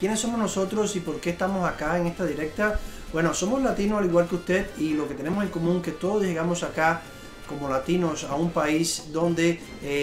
¿Quiénes somos nosotros y por qué estamos acá en esta directa? Bueno, somos latinos al igual que usted y lo que tenemos en común es que todos llegamos acá como latinos a un país donde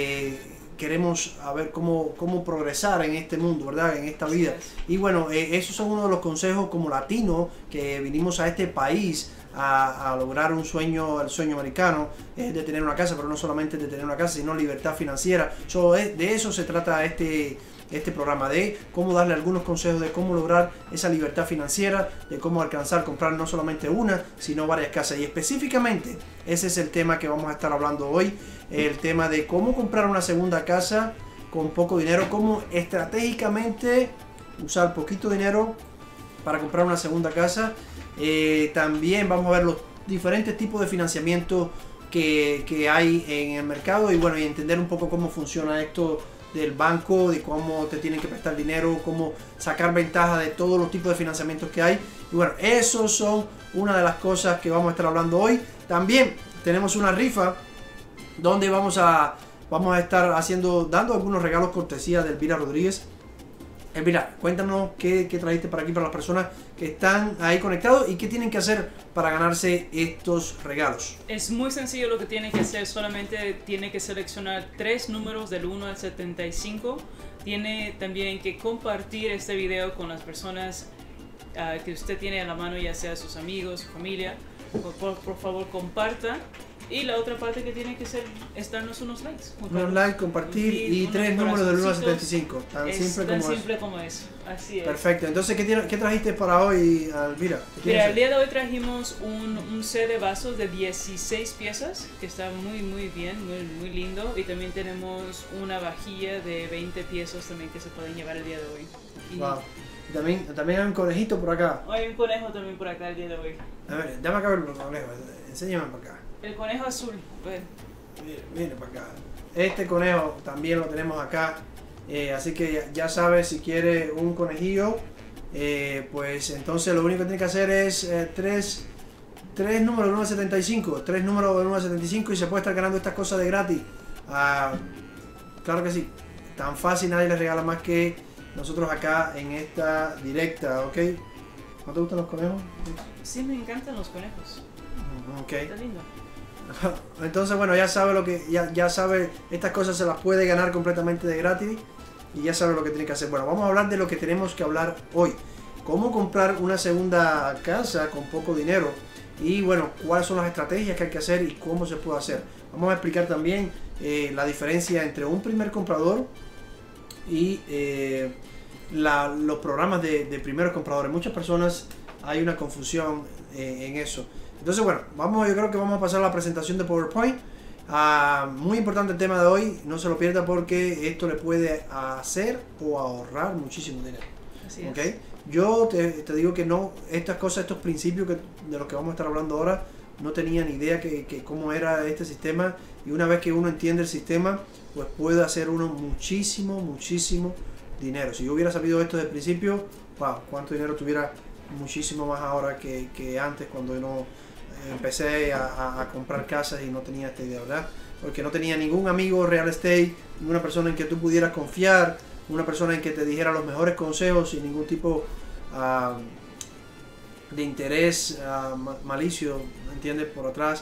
queremos a ver cómo progresar en este mundo, ¿verdad? En esta vida. Y bueno, esos son uno de los consejos como latinos que vinimos a este país a lograr un sueño, el sueño americano, es de tener una casa, pero no solamente de tener una casa, sino libertad financiera. De eso se trata este programa, de cómo darle algunos consejos de cómo lograr esa libertad financiera, de cómo alcanzar, comprar no solamente una, sino varias casas. Y específicamente, ese es el tema que vamos a estar hablando hoy, el tema de cómo comprar una segunda casa con poco dinero, cómo estratégicamente usar poquito dinero para comprar una segunda casa. También vamos a ver los diferentes tipos de financiamiento que hay en el mercado y bueno, y entender un poco cómo funciona esto del banco, de cómo te tienen que prestar dinero, cómo sacar ventaja de todos los tipos de financiamientos que hay. Y bueno, esos son una de las cosas que vamos a estar hablando hoy. También tenemos una rifa donde vamos a estar dando algunos regalos cortesía de Elvira Rodríguez. Elvira, cuéntanos qué trajiste para aquí para las personas que están ahí conectados y qué tienen que hacer para ganarse estos regalos. Es muy sencillo lo que tiene que hacer, solamente tiene que seleccionar 3 números del 1 al 75. Tiene también que compartir este video con las personas que usted tiene a la mano, ya sea sus amigos, su familia. Por favor, comparta. Y la otra parte que tiene que hacer es darnos unos likes. Unos likes, compartir y 3 números del 1 al 75. Tan simple como es. Así es. Perfecto. Entonces, ¿qué trajiste para hoy, Elvira? Mira, el día de hoy trajimos un set de vasos de 16 piezas, que está muy bien, muy lindo. Y también tenemos una vajilla de 20 piezas también que se pueden llevar el día de hoy. Wow. También hay un conejito por acá. Hay un conejo también por acá el día de hoy. A ver, dame acá ver el conejo. Enséñame para acá. El conejo azul. Mire para acá. Este conejo también lo tenemos acá. Así que ya sabes, si quiere un conejillo, pues entonces lo único que tiene que hacer es 3 números del 1 al 75. 3 números del 1 al 75 y se puede estar ganando estas cosas de gratis. Claro que sí. Tan fácil, nadie les regala más que nosotros acá en esta directa, ¿ok? ¿No te gustan los conejos? Sí, me encantan los conejos. Ok. Está lindo. Entonces, bueno, ya sabe ya sabe, estas cosas se las puede ganar completamente de gratis y ya sabe lo que tiene que hacer. Bueno, vamos a hablar de lo que tenemos que hablar hoy. Cómo comprar una segunda casa con poco dinero y bueno, cuáles son las estrategias que hay que hacer y cómo se puede hacer. Vamos a explicar también la diferencia entre un primer comprador y los programas de primeros compradores. Muchas personas hay una confusión en eso. Entonces, bueno, yo creo que vamos a pasar a la presentación de PowerPoint. Muy importante el tema de hoy, no se lo pierda porque esto le puede hacer o ahorrar muchísimo dinero. Así es. ¿Okay? Yo te digo que no, estas cosas, estos principios de los que vamos a estar hablando ahora, no tenía ni idea que cómo era este sistema, y una vez que uno entiende el sistema, pues puede hacer uno muchísimo dinero. Si yo hubiera sabido esto desde el principio, wow, cuánto dinero tuviera, muchísimo más ahora que antes, cuando no empecé a comprar casas y no tenía esta idea, ¿verdad? Porque no tenía ningún amigo real estate, una persona en que tú pudieras confiar, una persona en que te dijera los mejores consejos sin ningún tipo de interés malicio, ¿entiendes? Por atrás.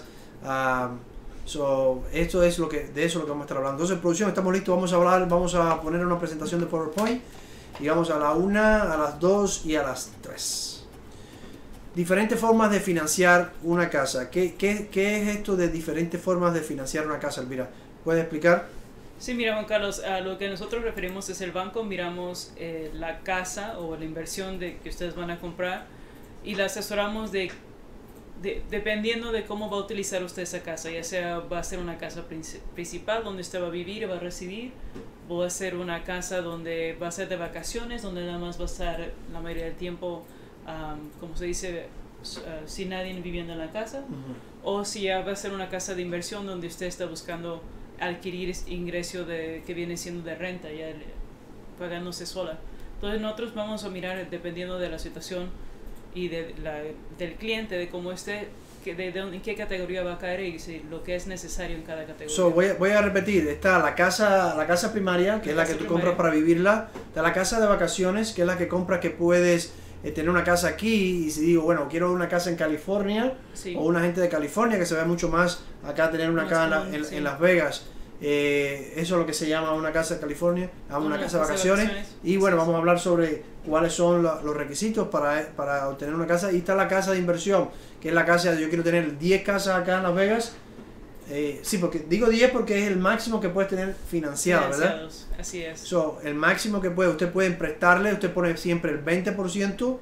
Esto es de eso lo que vamos a estar hablando. Entonces, producción, estamos listos, vamos a poner una presentación de PowerPoint y vamos a la 1, a las 2 y a las 3. Diferentes formas de financiar una casa. ¿Qué es esto de diferentes formas de financiar una casa, Elvira? ¿Puedes explicar? Sí, mira, Juan Carlos, a lo que nosotros referimos es el banco. Miramos la casa o la inversión que ustedes van a comprar y la asesoramos dependiendo de cómo va a utilizar usted esa casa. Ya sea va a ser una casa principal donde usted va a vivir y va a residir, o va a ser una casa donde va a ser de vacaciones, donde nada más va a estar la mayoría del tiempo, como se dice, sin nadie viviendo en la casa, o si ya va a ser una casa de inversión donde usted está buscando adquirir ingreso que viene siendo de renta, ya pagándose sola. Entonces nosotros vamos a mirar, dependiendo de la situación, y del cliente, de cómo esté, en qué categoría va a caer y si lo que es necesario en cada categoría. So, voy a repetir, está la casa primaria, que es la que tú compras para vivirla, está la casa de vacaciones, que es la que compras que puedes tener una casa aquí, y si digo, bueno, quiero una casa en California, Sí. o una gente de California, que se ve mucho más acá tener una Más casa común, sí. en Las Vegas. Eso es lo que se llama una casa de California, una casa de vacaciones. Y bueno, vamos a hablar sobre cuáles son los requisitos para obtener una casa. Y está la casa de inversión, que es la casa, yo quiero tener 10 casas acá en Las Vegas. Sí, porque digo 10 porque es el máximo que puedes tener financiado, ¿verdad? Así es. So, el máximo que usted puede prestarle, usted pone siempre el 20%.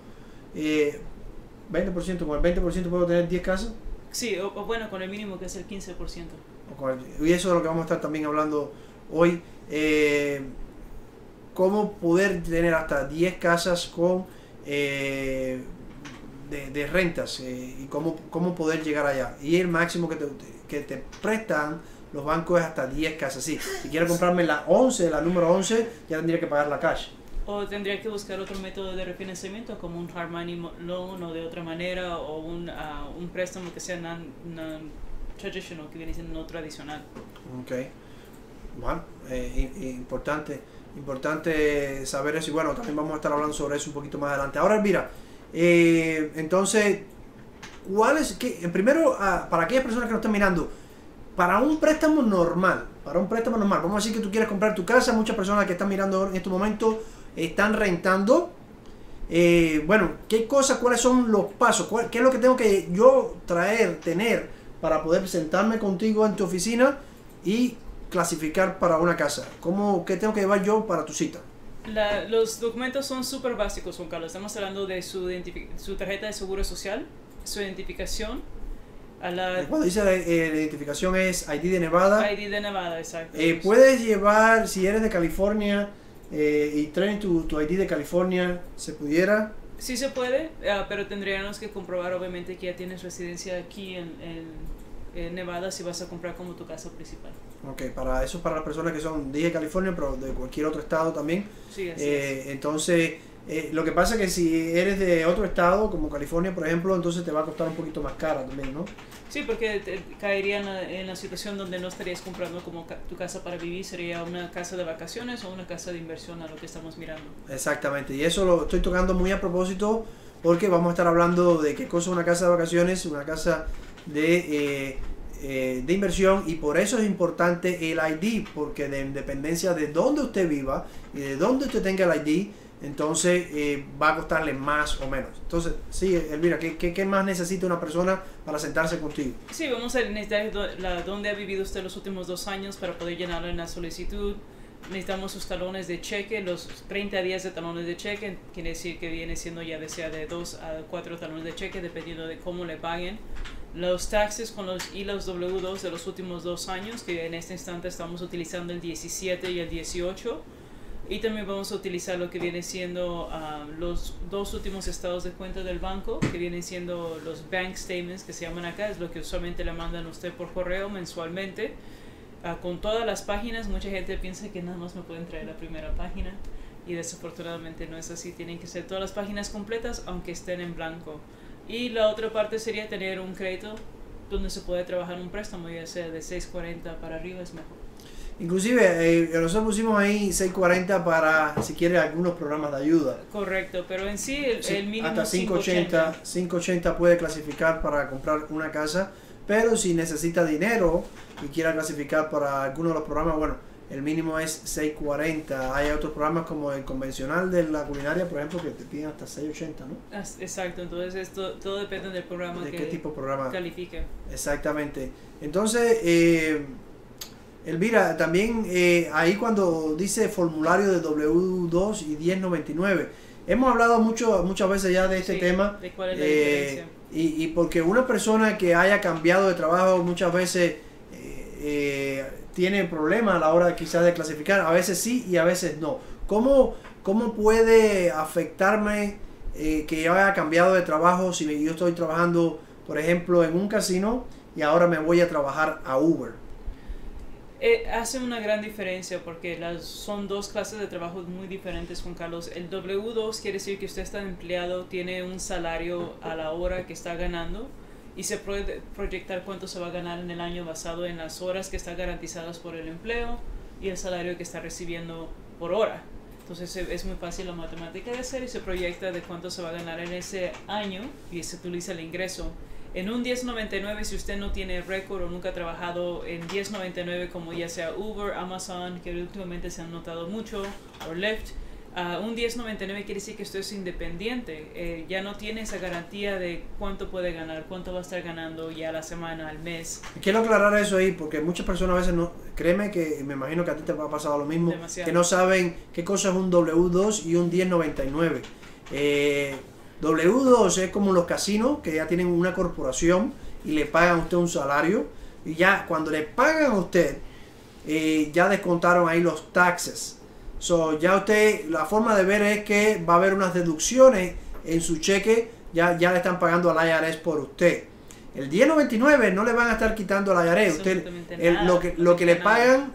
20%, con el 20% puedo tener 10 casas. Sí, o bueno, con el mínimo que es el 15%. Y eso es lo que vamos a estar también hablando hoy. Cómo poder tener hasta 10 casas con de rentas y cómo poder llegar allá. Y el máximo que te prestan los bancos es hasta 10 casas. Sí, si quieres comprarme la número 11, ya tendría que pagar la cash. O tendría que buscar otro método de refinanciamiento como un hard money loan o de otra manera, o un préstamo que sea non-traditional, que viene siendo no tradicional. Ok. Bueno, importante saber eso, y bueno, también vamos a estar hablando sobre eso un poquito más adelante. Ahora, mira, entonces, primero, para aquellas personas que nos están mirando, para un préstamo normal, vamos a decir que tú quieres comprar tu casa, muchas personas que están mirando en este momento están rentando. Bueno, ¿cuáles son los pasos? ¿Qué es lo que tengo que yo tener para poder sentarme contigo en tu oficina y clasificar para una casa? ¿Qué tengo que llevar yo para tu cita? Los documentos son súper básicos, Juan Carlos. Estamos hablando de su tarjeta de seguro social, su identificación. Cuando dice la identificación es ID de Nevada. ID de Nevada, exacto. Puedes llevar, si eres de California y traen tu ID de California, ¿se pudiera? Sí se puede, pero tendríamos que comprobar obviamente que ya tienes residencia aquí en Nevada si vas a comprar como tu casa principal. Ok, para las personas que son de California, pero de cualquier otro estado también. Sí, así es. Entonces, lo que pasa es que si eres de otro estado, como California, por ejemplo, entonces te va a costar un poquito más cara también, ¿no? Sí, porque caería en la situación donde no estarías comprando como tu casa para vivir, sería una casa de vacaciones o una casa de inversión a lo que estamos mirando. Exactamente, y eso lo estoy tocando muy a propósito porque vamos a estar hablando de qué cosa es una casa de vacaciones, una casa de inversión, y por eso es importante el ID, porque en dependencia de dónde usted viva y de dónde usted tenga el ID, entonces va a costarle más o menos. Entonces, sí, Elvira, ¿qué más necesita una persona para sentarse contigo? Sí, vamos a necesitar dónde ha vivido usted los últimos 2 años para poder llenarlo en la solicitud. Necesitamos sus talones de cheque, los 30 días de talones de cheque, quiere decir que viene siendo ya de 2 a 4 talones de cheque, dependiendo de cómo le paguen. Los taxes con los ILAs W2 de los últimos 2 años, que en este instante estamos utilizando el 17 y el 18. Y también vamos a utilizar lo que viene siendo los 2 últimos estados de cuenta del banco, que vienen siendo los bank statements, que se llaman acá, es lo que usualmente le mandan a usted por correo mensualmente. Con todas las páginas, mucha gente piensa que nada más me pueden traer la primera página, y desafortunadamente no es así, tienen que ser todas las páginas completas, aunque estén en blanco. Y la otra parte sería tener un crédito donde se puede trabajar un préstamo, ya sea de 640 para arriba es mejor. Inclusive, nosotros pusimos ahí 640 para, si quiere, algunos programas de ayuda. Correcto, pero en sí el mínimo hasta es 580. 580 puede clasificar para comprar una casa, pero si necesita dinero y quiera clasificar para alguno de los programas, bueno, el mínimo es 640. Hay otros programas como el convencional de la culinaria, por ejemplo, que te piden hasta 680, ¿no? Exacto, entonces esto todo depende del programa, de que qué tipo de programa califique. Exactamente. Entonces, Elvira, también ahí cuando dice formulario de W2 y 1099, hemos hablado muchas veces ya de este tema. ¿De cuál es la diferencia? Y porque una persona que haya cambiado de trabajo muchas veces tiene problemas a la hora quizás de clasificar, a veces sí y a veces no. ¿Cómo puede afectarme que yo haya cambiado de trabajo si yo estoy trabajando, por ejemplo, en un casino y ahora me voy a trabajar a Uber? Hace una gran diferencia porque son dos clases de trabajo muy diferentes, Juan Carlos. El W2 quiere decir que usted está empleado, tiene un salario a la hora que está ganando y se puede proyectar cuánto se va a ganar en el año basado en las horas que están garantizadas por el empleo y el salario que está recibiendo por hora. Entonces es muy fácil la matemática de hacer y se proyecta de cuánto se va a ganar en ese año y se utiliza el ingreso. En un 1099, si usted no tiene récord o nunca ha trabajado en 1099 como ya sea Uber, Amazon, que últimamente se han notado mucho, o Lyft, un 1099 quiere decir que usted es independiente, ya no tiene esa garantía de cuánto puede ganar, cuánto va a estar ganando ya a la semana, al mes. Quiero aclarar eso ahí porque muchas personas a veces no, créeme que me imagino que a ti te ha pasado lo mismo, demasiado, que no saben qué cosa es un W2 y un 1099. W2 es como los casinos que ya tienen una corporación y le pagan a usted un salario y ya cuando le pagan a usted ya descontaron ahí los taxes. So, ya usted, la forma de ver es que va a haber unas deducciones en su cheque, ya le están pagando al IRS por usted. El 1099 no le van a estar quitando al IRS. Usted, lo que le pagan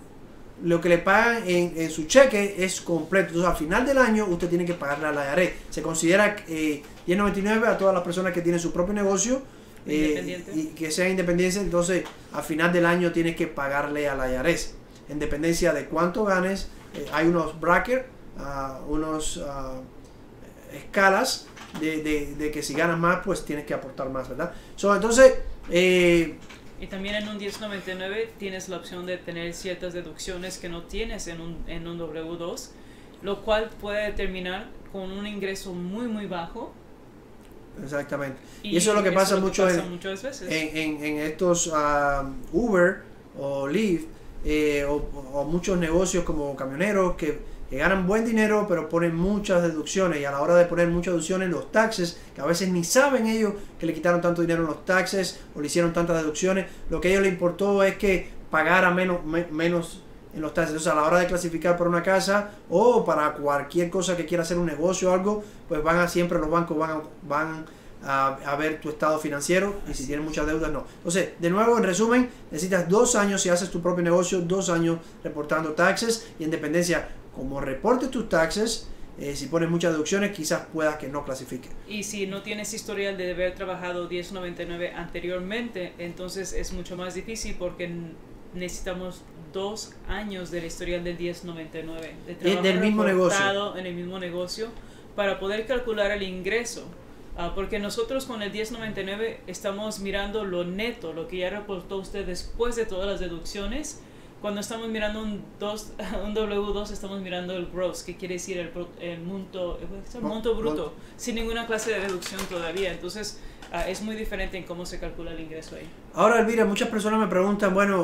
en su cheque es completo. Entonces al final del año usted tiene que pagarle al IRS. Se considera 1099 a todas las personas que tienen su propio negocio y que sean independientes. Entonces al final del año tienes que pagarle al IRS. En dependencia de cuánto ganes, hay unos brackets, unos escalas de que si ganas más pues tienes que aportar más, ¿verdad? Entonces y también en un 1099 tienes la opción de tener ciertas deducciones que no tienes en un W2, lo cual puede terminar con un ingreso muy muy bajo. Exactamente. Y eso es lo que pasa mucho muchas veces en estos Uber o Lyft o muchos negocios como camioneros que ganan buen dinero pero ponen muchas deducciones y a la hora de poner muchas deducciones los taxes, que a veces ni saben ellos que le quitaron tanto dinero en los taxes o le hicieron tantas deducciones, lo que a ellos les importó es que pagara menos en los taxes. Entonces a la hora de clasificar para una casa o para cualquier cosa que quiera hacer un negocio o algo, pues siempre los bancos van a ver tu estado financiero y si tienes muchas deudas no. Entonces, de nuevo, en resumen, necesitas 2 años si haces tu propio negocio, 2 años reportando taxes y en dependencia, como reportes tus taxes, si pones muchas deducciones, quizás puedas que no clasifique. Y si no tienes historial de haber trabajado 1099 anteriormente, entonces es mucho más difícil porque necesitamos 2 años del historial del 1099 de trabajo del mismo negocio, en el mismo negocio para poder calcular el ingreso. Porque nosotros con el 1099 estamos mirando lo neto, lo que ya reportó usted después de todas las deducciones. Cuando estamos mirando un W2 estamos mirando el gross, que quiere decir el monto bruto, sin ninguna clase de deducción todavía. Entonces es muy diferente en cómo se calcula el ingreso ahí. Ahora, Elvira, muchas personas me preguntan, bueno,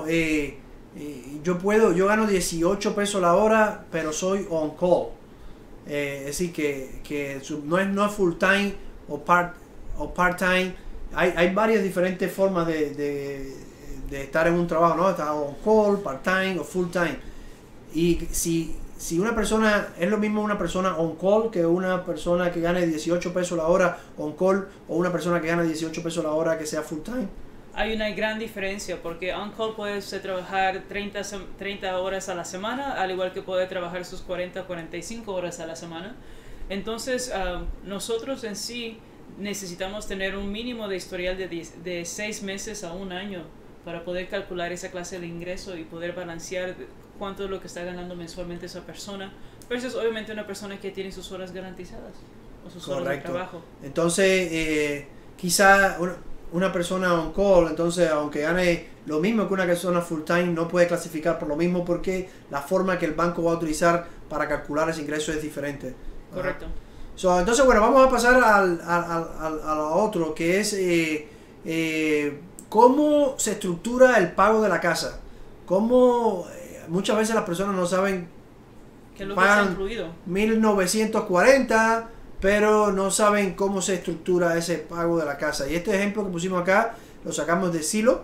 yo gano 18 pesos la hora, pero soy on call. Es decir, que no es full time o part-time. Hay varias diferentes formas de estar en un trabajo, ¿no? Está on call, part-time o full-time. Y si una persona, es lo mismo una persona on call que una persona que gane 18 pesos la hora on call o una persona que gana 18 pesos la hora que sea full-time. Hay una gran diferencia porque on call puede usted trabajar 30 horas a la semana, al igual que puede trabajar sus 45 horas a la semana. Entonces, nosotros en sí necesitamos tener un mínimo de historial de 6 meses a 1 año para poder calcular esa clase de ingreso y poder balancear cuánto es lo que está ganando mensualmente esa persona versus obviamente una persona que tiene sus horas garantizadas o sus horas de trabajo. Entonces, quizá una persona on call, entonces aunque gane lo mismo que una persona full time, no puede clasificar por lo mismo porque la forma que el banco va a utilizar para calcular ese ingreso es diferente. Correcto. Entonces, bueno, vamos a pasar a lo otro, que es cómo se estructura el pago de la casa. Cómo muchas veces las personas no saben que lo que está incluido. 1940, pero no saben cómo se estructura ese pago de la casa. Y este ejemplo que pusimos acá lo sacamos de Zillow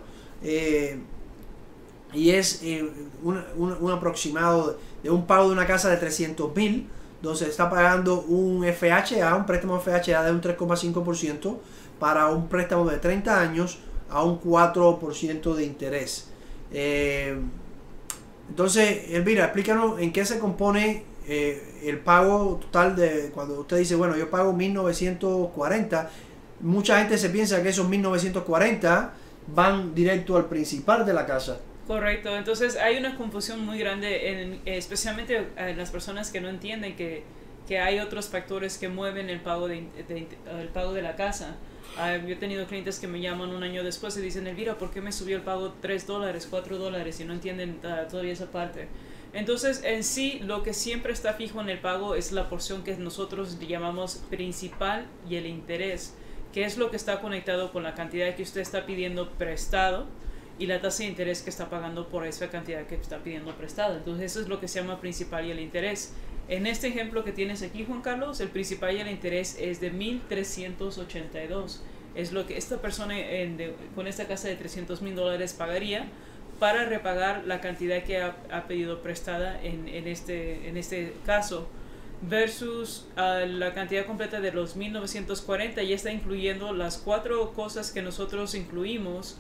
y es un aproximado de un pago de una casa de $300,000, donde se está pagando un FHA, un préstamo FHA de un 3,5% para un préstamo de 30 años a un 4% de interés. Entonces, Elvira, explícanos en qué se compone el pago total de cuando usted dice, bueno, yo pago 1940. Mucha gente se piensa que esos 1940 van directo al principal de la casa. Correcto, entonces hay una confusión muy grande, especialmente en las personas que no entienden que hay otros factores que mueven el pago el pago de la casa. Yo he tenido clientes que me llaman un año después y dicen, Elvira, ¿por qué me subió el pago $3, $4? Y no entienden todavía esa parte. Entonces, en sí, lo que siempre está fijo en el pago es la porción que nosotros llamamos principal y el interés, que es lo que está conectado con la cantidad que usted está pidiendo prestado y la tasa de interés que está pagando por esa cantidad que está pidiendo prestada. Entonces, eso es lo que se llama principal y el interés. En este ejemplo que tienes aquí, Juan Carlos, el principal y el interés es de $1,382. Es lo que esta persona con esta casa de $300,000 pagaría para repagar la cantidad que ha pedido prestada en este caso, versus la cantidad completa de los 1940. Ya está incluyendo las 4 cosas que nosotros incluimos,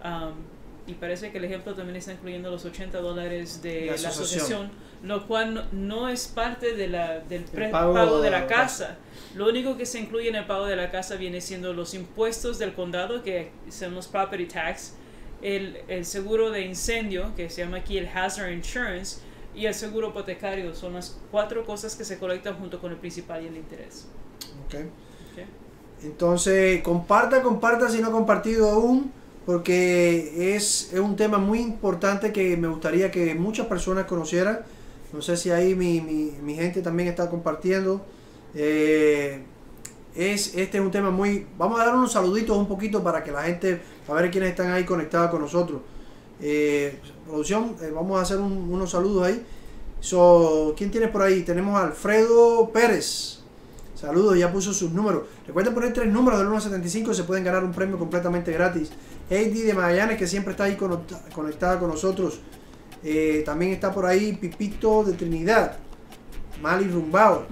y parece que el ejemplo también está incluyendo los $80 de la asociación, lo cual no es parte de del pago de la casa. Lo único que se incluye en el pago de la casa viene siendo los impuestos del condado, que son los property tax, el seguro de incendio, que se llama aquí el hazard insurance, y el seguro hipotecario. Son las 4 cosas que se colectan junto con el principal y el interés. Okay. Entonces, comparta si no ha compartido aún, porque es un tema muy importante que me gustaría que muchas personas conocieran. No sé si ahí mi gente también está compartiendo. Este es un tema muy... Vamos a dar unos saluditos un poquito para que la gente, a ver quiénes están ahí conectados con nosotros. Producción, vamos a hacer unos saludos ahí. ¿Quién tiene por ahí? Tenemos a Alfredo Pérez. Saludos, ya puso sus números. Recuerden poner 3 números del 1 al 75 y se pueden ganar un premio completamente gratis. Heidi de Magallanes, que siempre está ahí conectada con nosotros. También está por ahí Pipito de Trinidad. Mali Rumbao.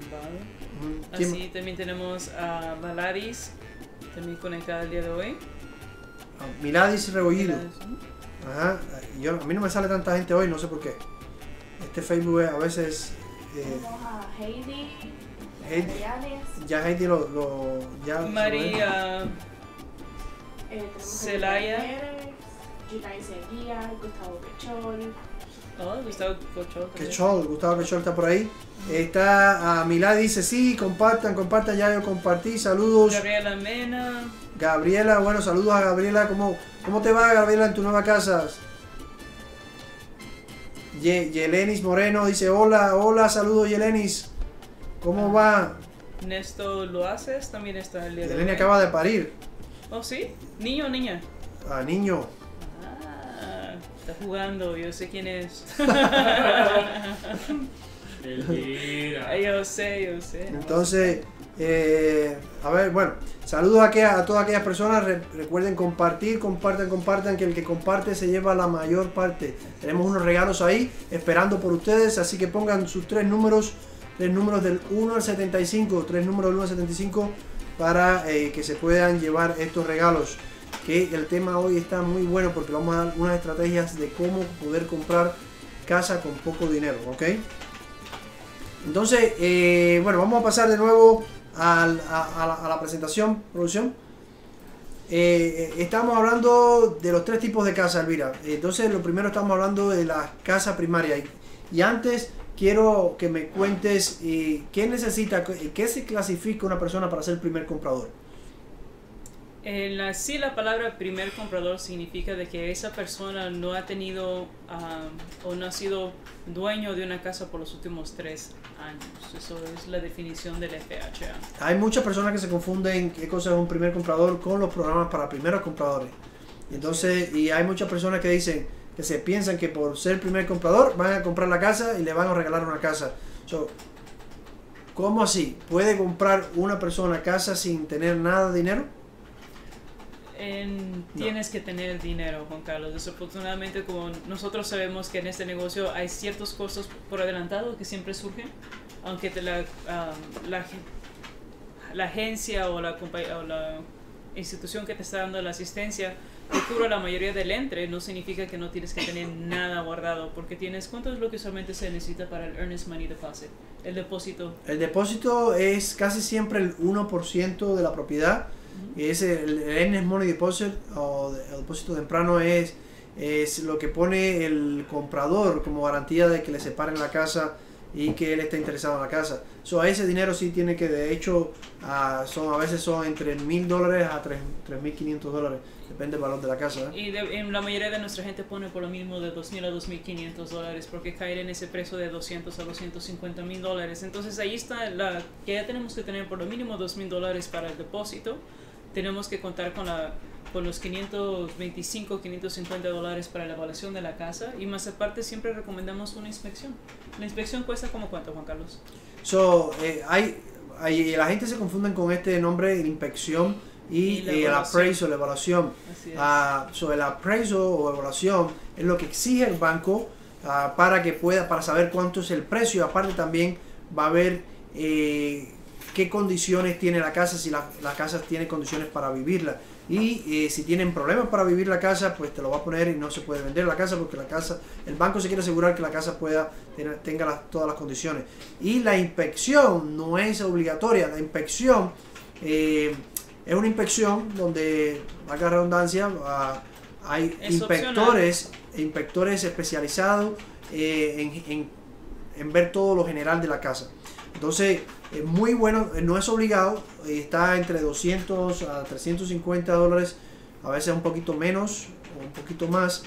Así también tenemos a Valaris, también conectada el día de hoy. Miladis Rebollido. Ajá. A mí no me sale tanta gente hoy, no sé por qué. Este Facebook a veces... Tenemos a Heidi. Ya Heidi ya María Celaya, Junay Seguía, Gustavo Quechol. Gustavo Quechol está por ahí. Está a Milad, dice sí, compartan, ya yo compartí, saludos. Gabriela Mena. Gabriela, bueno, saludos a Gabriela. ¿Cómo te va, Gabriela, en tu nueva casa? Yelenis Moreno dice hola, saludos Yelenis. ¿Cómo va? Néstor Loaces también está el día de hoy. Yeleni acaba de parir. ¿Oh, sí? ¿Niño o niña? Niño. Está jugando, yo sé quién es. Yo sé. Entonces, a ver, bueno, saludos a todas aquellas personas. Recuerden compartan, que el que comparte se lleva la mayor parte. Tenemos unos regalos ahí esperando por ustedes, así que pongan sus 3 números del 1 al 75, 3 números del 1 al 75 para que se puedan llevar estos regalos. Que el tema hoy está muy bueno porque vamos a dar unas estrategias de cómo poder comprar casa con poco dinero, ¿ok? Entonces, bueno, vamos a pasar de nuevo a la presentación, producción. Estamos hablando de los 3 tipos de casa, Elvira. Entonces, lo primero estamos hablando de la casa primaria. Y antes quiero que me cuentes qué necesita, qué se clasifica una persona para ser primer comprador. Sí, la palabra primer comprador significa de que esa persona no ha tenido o no ha sido dueño de una casa por los últimos 3 años. Eso es la definición del FHA. Hay muchas personas que se confunden qué cosa es un primer comprador con los programas para primeros compradores. Entonces, y hay muchas personas que dicen que se piensan que por ser primer comprador van a comprar la casa y le van a regalar una casa. ¿Cómo así? ¿Puede comprar una persona casa sin tener nada de dinero? Tienes que tener dinero, Juan Carlos. Desafortunadamente, como nosotros sabemos que en este negocio hay ciertos costos por adelantado que siempre surgen, aunque la agencia o la institución que te está dando la asistencia te cubra la mayoría del entre, no significa que no tienes que tener nada guardado, porque tienes, ¿cuánto es lo que usualmente se necesita para el Earnest Money Deposit? El depósito. El depósito es casi siempre el 1% de la propiedad. Es el Earnest Money Deposit o el depósito temprano es lo que pone el comprador como garantía de que le separen la casa y que él está interesado en la casa. So, ese dinero sí tiene que, de hecho, a veces son entre $1,000 a $3,500, depende del valor de la casa. Y en la mayoría de nuestra gente pone por lo mínimo de $2,000 a $2,500, porque caer en ese precio de $200 a $250,000. Entonces ahí está que ya tenemos que tener por lo mínimo $2,000 para el depósito. Tenemos que contar con los $525, $550 para la evaluación de la casa, y más aparte siempre recomendamos una inspección. La inspección cuesta como ¿cuánto, Juan Carlos? So, la gente se confunde con este nombre, la inspección y el appraisal, la evaluación. Así es. El appraisal o evaluación es lo que exige el banco para saber cuánto es el precio. Aparte también va a ver qué condiciones tiene la casa, si la casa tiene condiciones para vivirla. Y si tienen problemas para vivir la casa, pues te lo va a poner y no se puede vender la casa, porque el banco se quiere asegurar que la casa tenga todas las condiciones. Y la inspección no es obligatoria. La inspección es una inspección donde, valga la redundancia, hay inspectores especializados en ver todo lo general de la casa. Entonces, es muy bueno, no es obligado, está entre $200 a $350, a veces un poquito menos o un poquito más,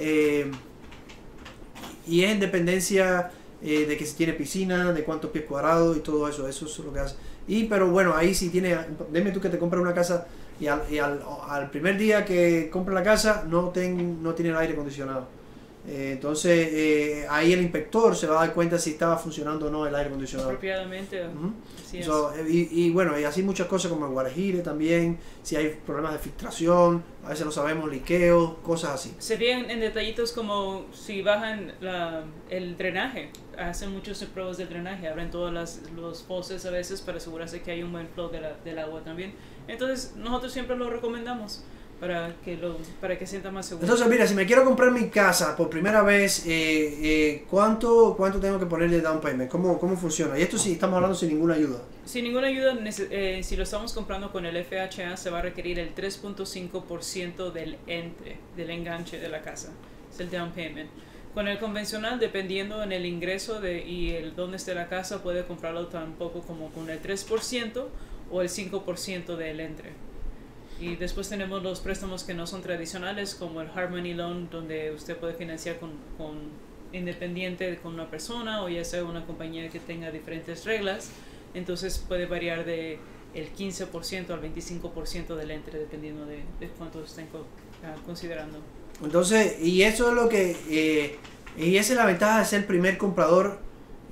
y es en dependencia de que si tiene piscina, de cuántos pies cuadrados y todo eso es lo que hace. Pero bueno, ahí si dime tú que te compras una casa y al primer día que compras la casa no tiene el aire acondicionado. Entonces ahí el inspector se va a dar cuenta si estaba funcionando o no el aire acondicionado Apropiadamente. Así es. Y bueno, y así muchas cosas como el water heater también, si hay problemas de filtración, a veces no sabemos, liqueos, cosas así. Se ven en detallitos como si bajan el drenaje, hacen muchos pruebas del drenaje, abren todos los faucets a veces para asegurarse que hay un buen flow del agua también. Entonces nosotros siempre lo recomendamos para que sienta más seguro. Entonces mira, si me quiero comprar mi casa por primera vez, ¿cuánto tengo que ponerle de down payment? ¿Cómo funciona? Y esto sí estamos hablando sin ninguna ayuda. Sin ninguna ayuda, si lo estamos comprando con el FHA, se va a requerir el 3.5% del enganche de la casa. Es el down payment. Con el convencional, dependiendo en el ingreso y el dónde esté la casa, puede comprarlo tampoco como con el 3% o el 5% del entre. Y después tenemos los préstamos que no son tradicionales, como el Hard Money Loan, donde usted puede financiar independiente con una persona, o ya sea una compañía que tenga diferentes reglas. Entonces puede variar de el 15% al 25% del entre, dependiendo de cuánto estén considerando. Entonces, y eso es lo que y esa es la ventaja de ser primer comprador,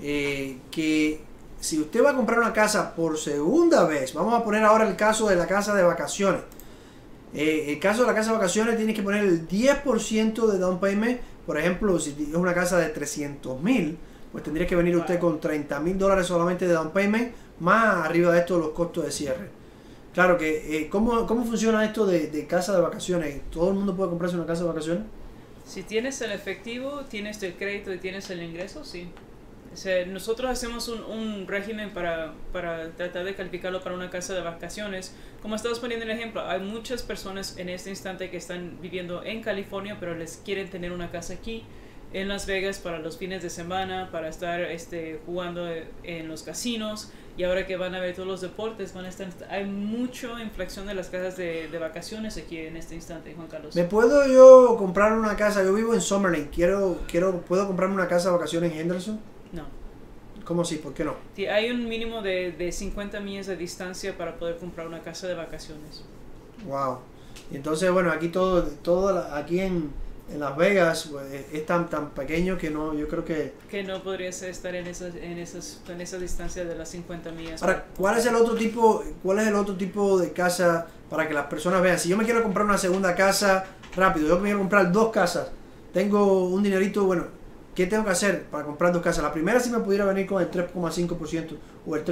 que si usted va a comprar una casa por segunda vez, vamos a poner ahora el caso de la casa de vacaciones. El caso de la casa de vacaciones, tienes que poner el 10% de down payment. Por ejemplo, si es una casa de $300,000, pues tendría que venir usted con $30,000 solamente de down payment, más arriba de esto los costos de cierre. Claro que, ¿cómo funciona esto de casa de vacaciones? ¿Todo el mundo puede comprarse una casa de vacaciones? Si tienes el efectivo, tienes el crédito y tienes el ingreso, sí. Nosotros hacemos un régimen para tratar de calificarlo para una casa de vacaciones. Como estabas poniendo el ejemplo, hay muchas personas en este instante que están viviendo en California, pero les quieren tener una casa aquí en Las Vegas para los fines de semana, para estar jugando en los casinos, y ahora que van a ver todos los deportes, hay mucha inflación de las casas de vacaciones aquí en este instante, Juan Carlos. ¿Me puedo yo comprar una casa? Yo vivo en Summerlin, ¿puedo comprarme una casa de vacaciones en Henderson? No. ¿Cómo así? ¿Por qué no? Hay un mínimo de 50 millas de distancia para poder comprar una casa de vacaciones. Wow. Y entonces, bueno, aquí aquí en Las Vegas pues, es tan pequeño que no, yo creo que no podrías estar en esa distancia de las 50 millas. Ahora, ¿cuál es el otro tipo de casa para que las personas vean? Si yo me quiero comprar una segunda casa rápido, yo me quiero comprar 2 casas, tengo un dinerito, bueno, ¿qué tengo que hacer para comprar 2 casas? La primera sí me pudiera venir con el 3,5% o el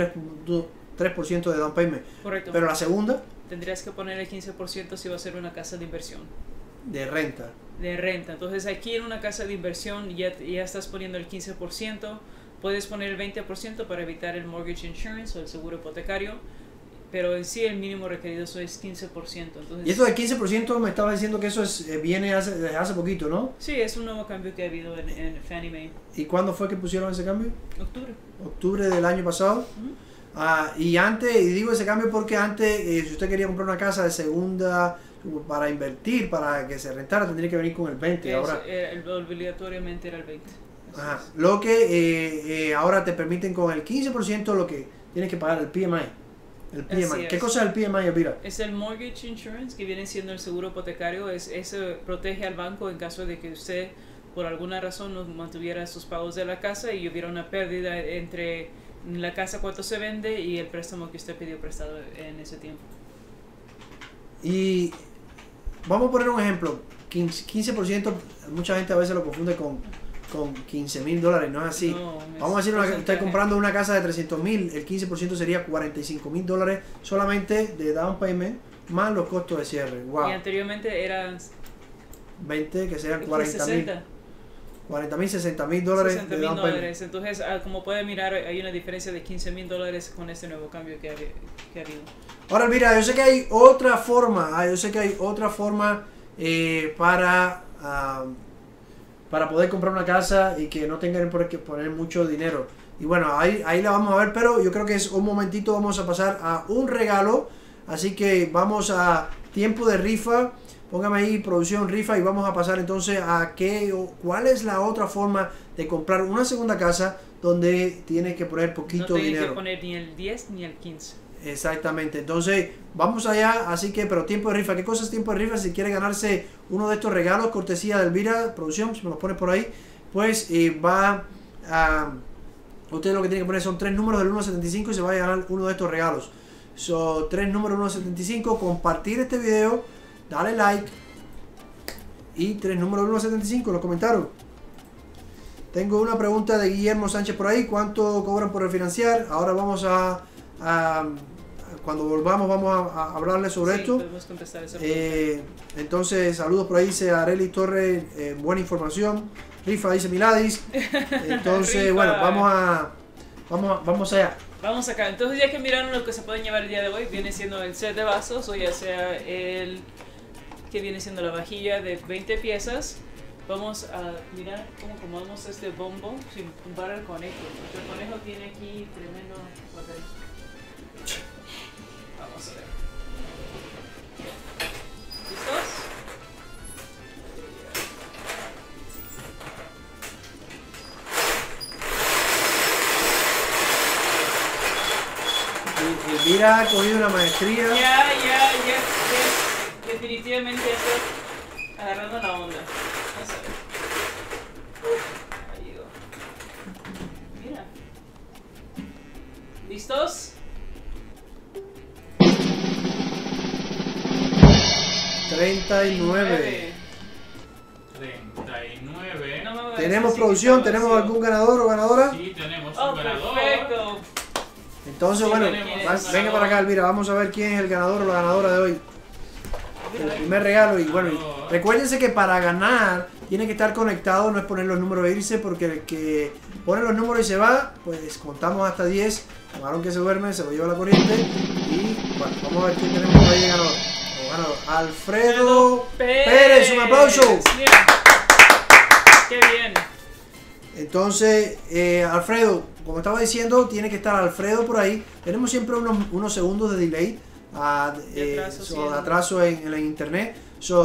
3% de down payment. Correcto. Pero la segunda, tendrías que poner el 15% si va a ser una casa de inversión. De renta. de renta. Entonces aquí en una casa de inversión ya estás poniendo el 15%, puedes poner el 20% para evitar el mortgage insurance o el seguro hipotecario, pero en sí el mínimo requerido eso es 15%. Entonces, Y esto del 15% me estaba diciendo que eso viene desde hace poquito, ¿no? sí, es un nuevo cambio que ha habido en Fannie Mae. ¿Y cuándo fue que pusieron ese cambio? Octubre. Octubre del año pasado. Ujú. Y antes, y digo ese cambio porque antes, si usted quería comprar una casa de segunda para invertir, para que se rentara, tendría que venir con el 20. Ahora, Obligatoriamente era el 20. ajá, lo que ahora te permiten con el 15% lo que tienes que pagar el PMI. El PMI. Así ¿Qué es. cosa es el PMI, Elvira? Es el mortgage insurance, que viene siendo el seguro hipotecario. Eso protege al banco en caso de que usted por alguna razón no mantuviera sus pagos de la casa y hubiera una pérdida entre la casa cuánto se vende y el préstamo que usted pidió prestado en ese tiempo. Y vamos a poner un ejemplo. 15%, mucha gente a veces lo confunde con $15,000, no es así. No, Vamos a decir, usted porcentaje. comprando una casa de $300,000, el 15% sería $45,000 solamente de down payment más los costos de cierre. Wow. Y anteriormente eran 20 que sean 60. $40,000, $60,000 de down payment. $60,000. Entonces, como puede mirar, hay una diferencia de $15,000 con este nuevo cambio que ha habido. Ahora mira, yo sé que hay otra forma, para poder comprar una casa y que no tengan por qué poner mucho dinero. Y bueno, ahí la vamos a ver, pero yo creo que es un momentito, vamos a pasar a un regalo. Así que vamos a tiempo de rifa. Póngame ahí producción rifa y vamos a pasar entonces a cuál es la otra forma de comprar una segunda casa donde tienes que poner poquito No tiene dinero. que poner ni el 10 ni el 15. Exactamente, entonces vamos allá, así que, pero tiempo de rifa, ¿qué cosa es tiempo de rifa? Si quiere ganarse uno de estos regalos, cortesía de Elvira, producción, si me los pone por ahí, pues va a, usted lo que tiene que poner son 3 números del 1 al 75 y se va a ganar uno de estos regalos. Son 3 números del 1 al 75, compartir este video, dale like y 3 números del 1 al 75, los comentaron. Tengo una pregunta de Guillermo Sánchez por ahí, ¿cuánto cobran por refinanciar? Ahora vamos cuando volvamos vamos a hablarle sobre esto. Podemos contestar esa pregunta. Entonces, saludos por ahí, dice Arely Torres, buena información. Rifa, dice Miladis. Entonces, Rifa. bueno, vamos allá. Vamos acá. Entonces, ya que miraron lo que se pueden llevar el día de hoy, viene siendo el set de vasos, o ya sea el que viene siendo la vajilla de 20 piezas. Vamos a mirar cómo acomodamos este bombo sin tumbar el conejo. Porque el conejo tiene aquí tremendo papel. Vamos a ver. ¿Listos? Elvira ha cogido una maestría. Ya. Definitivamente estoy agarrando la onda. Vamos a ver. Ahí llegó. Mira. ¿Listos? 39. 39. No me voy a ¿Tenemos decir producción? que está ¿Tenemos vacío. algún ganador o ganadora? Sí, tenemos Oh, un ganador. perfecto. Entonces, Sí, bueno, tenemos un venga para acá, Elvira, vamos a ver quién es el ganador o la ganadora de hoy. El primer regalo. Y bueno, recuérdense que para ganar tiene que estar conectado, no es poner los números e irse, porque el que pone los números y se va, pues contamos hasta 10. Tomaron que se duerme, se lo lleva la corriente. Y bueno, vamos a ver quién tenemos por ahí de ganador. Como ganador, Alfredo Pérez, un aplauso. Bien. Qué bien. Entonces, Alfredo, como estaba diciendo, tiene que estar Alfredo por ahí. Tenemos siempre unos segundos de delay, De atraso, sí, de atraso en la internet.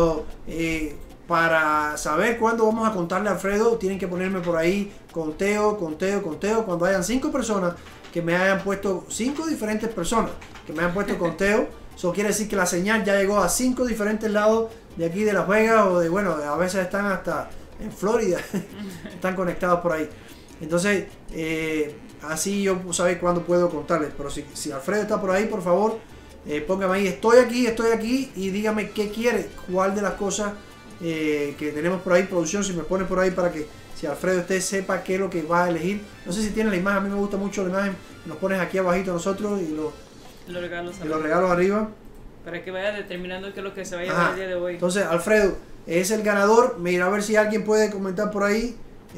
Para saber cuándo vamos a contarle a Alfredo, tienen que ponerme por ahí conteo. Cuando hayan 5 personas que me hayan puesto, 5 diferentes personas que me hayan puesto conteo, eso quiere decir que la señal ya llegó a 5 diferentes lados de aquí de Las Vegas, o de, bueno, a veces están hasta en Florida, están conectados por ahí. Entonces, así yo saber cuándo puedo contarles. Pero si Alfredo está por ahí, por favor, póngame ahí, estoy aquí, y dígame qué quiere, cuál de las cosas que tenemos por ahí, producción, si me pone por ahí para que, si Alfredo usted sepa qué es lo que va a elegir. No sé si tiene la imagen, a mí me gusta mucho la imagen, nos pones aquí abajito nosotros y Los regalos. los regalos arriba. Para que vaya determinando qué es lo que se va a llevar Ajá. el día de hoy. Entonces, Alfredo, es el ganador. Mira, a ver si alguien puede comentar por ahí.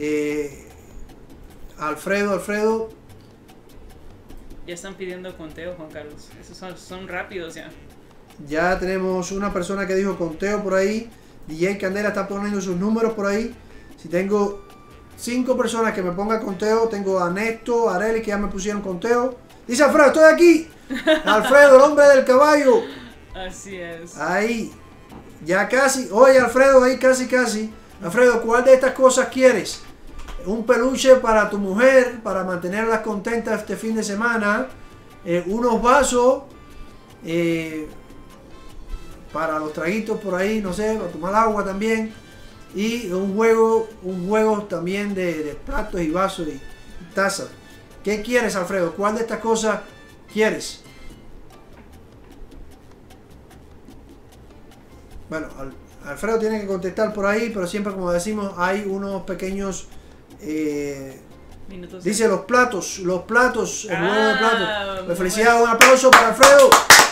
Alfredo. Ya están pidiendo conteo, Juan Carlos. Esos son rápidos ya. Ya tenemos una persona que dijo conteo por ahí. DJ Candela está poniendo sus números por ahí. Si tengo 5 personas que me pongan conteo, tengo a Néstor, a Areli que ya me pusieron conteo. Dice Alfredo, estoy aquí. Alfredo, el hombre del caballo. Así es. Ahí. Ya casi. Oye, Alfredo, ahí casi. Alfredo, ¿cuál de estas cosas quieres? Un peluche para tu mujer, para mantenerlas contentas este fin de semana. Unos vasos. Para los traguitos por ahí, no sé, para tomar agua también. Y un juego también de platos y vasos y tazas. ¿Qué quieres, Alfredo? ¿Cuál de estas cosas quieres? Bueno, Alfredo tiene que contestar por ahí, pero siempre, como decimos, hay unos pequeños... Minutos. Dice los platos, el juego de platos. Muy Felicidades, bueno. un aplauso para Alfredo.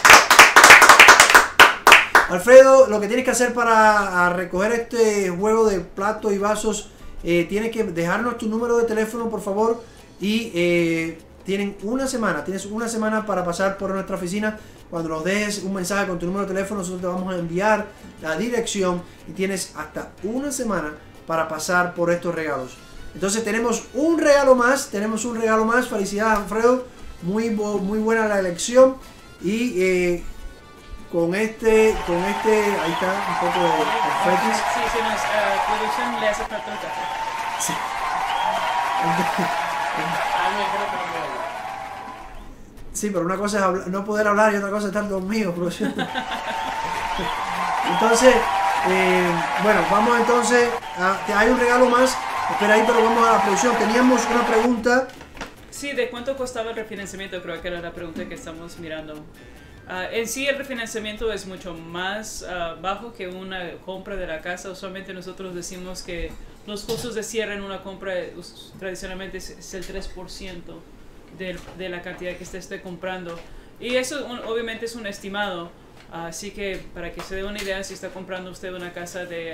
Alfredo, lo que tienes que hacer para recoger este juego de platos y vasos, tienes que dejarnos tu número de teléfono, por favor, y tienes una semana para pasar por nuestra oficina. Cuando nos dejes un mensaje con tu número de teléfono, nosotros te vamos a enviar la dirección y tienes hasta una semana para pasar por estos regalos. Entonces tenemos un regalo más, felicidades, Alfredo, muy buena la elección. Y con este, ahí está un poco de confetis. Sí, producción le hace falta el café. Sí. Sí, pero una cosa es no poder hablar y otra cosa es estar dormido, producción. Entonces, bueno, vamos entonces hay un regalo más. Espera ahí, pero vamos a la producción. Teníamos una pregunta. Sí, ¿de cuánto costaba el refinanciamiento? Creo que era la pregunta que estamos mirando. En sí el refinanciamiento es mucho más bajo que una compra de la casa. Usualmente nosotros decimos que los costos de cierre en una compra tradicionalmente es el 3% de la cantidad que usted esté comprando. Y eso obviamente es un estimado. Así que para que se dé una idea, si está comprando usted una casa de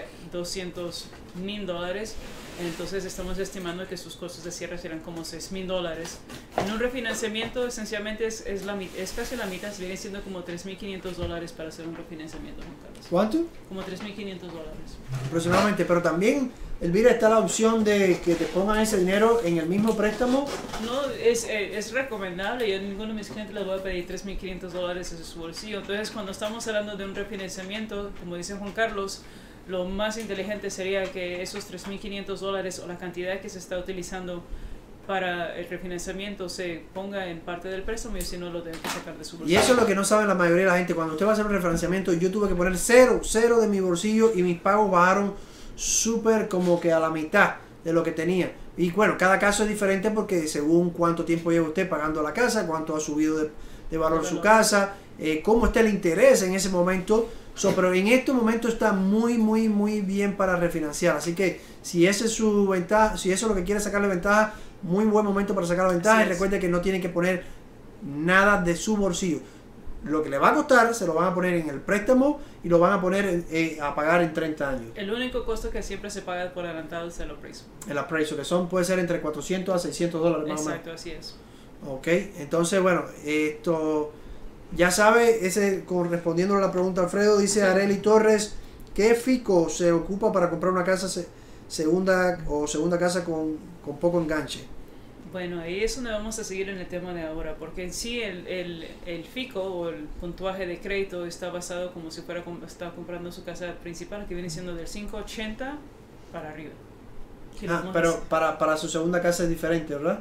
$200,000, entonces estamos estimando que sus costos de cierre serán como $6,000. En un refinanciamiento esencialmente es casi la mitad, viene siendo como $3,500 para hacer un refinanciamiento, Juan Carlos. ¿Cuánto? Como $3,500. Aproximadamente, pero también, Elvira, está la opción de que te pongan ese dinero en el mismo préstamo. No, es recomendable. Yo a ninguno de mis clientes les voy a pedir $3,500 de su bolsillo. Entonces, cuando estamos hablando de un refinanciamiento, como dice Juan Carlos, lo más inteligente sería que esos $3,500 o la cantidad que se está utilizando para el refinanciamiento se ponga en parte del préstamo y si no lo deben que sacar de su bolsillo. Y eso es lo que no sabe la mayoría de la gente. Cuando usted va a hacer un refinanciamiento, yo tuve que poner cero de mi bolsillo y mis pagos bajaron súper como que a la mitad de lo que tenía. Y bueno, cada caso es diferente porque según cuánto tiempo lleva usted pagando la casa, cuánto ha subido de valor su casa, cómo está el interés en ese momento. Pero en este momento está muy bien para refinanciar. Así que si esa es su ventaja, si eso es lo que quiere sacarle ventaja, muy buen momento para sacar la ventaja. Y recuerde que no tiene que poner nada de su bolsillo. Lo que le va a costar se lo van a poner en el préstamo y lo van a poner a pagar en 30 años. El único costo que siempre se paga por adelantado es el appraisal. El appraisal, que puede ser entre $400 a $600 más o menos. Exacto, así es. Ok, entonces bueno, esto ya sabe, correspondiendo a la pregunta Alfredo, dice Areli Torres, ¿qué FICO se ocupa para comprar una casa segunda casa con poco enganche? Bueno, ahí es donde vamos a seguir en el tema de ahora, porque en sí el FICO o el puntuaje de crédito está basado como si está comprando su casa principal, que viene siendo del 580 para arriba. Pero para su segunda casa es diferente, ¿verdad?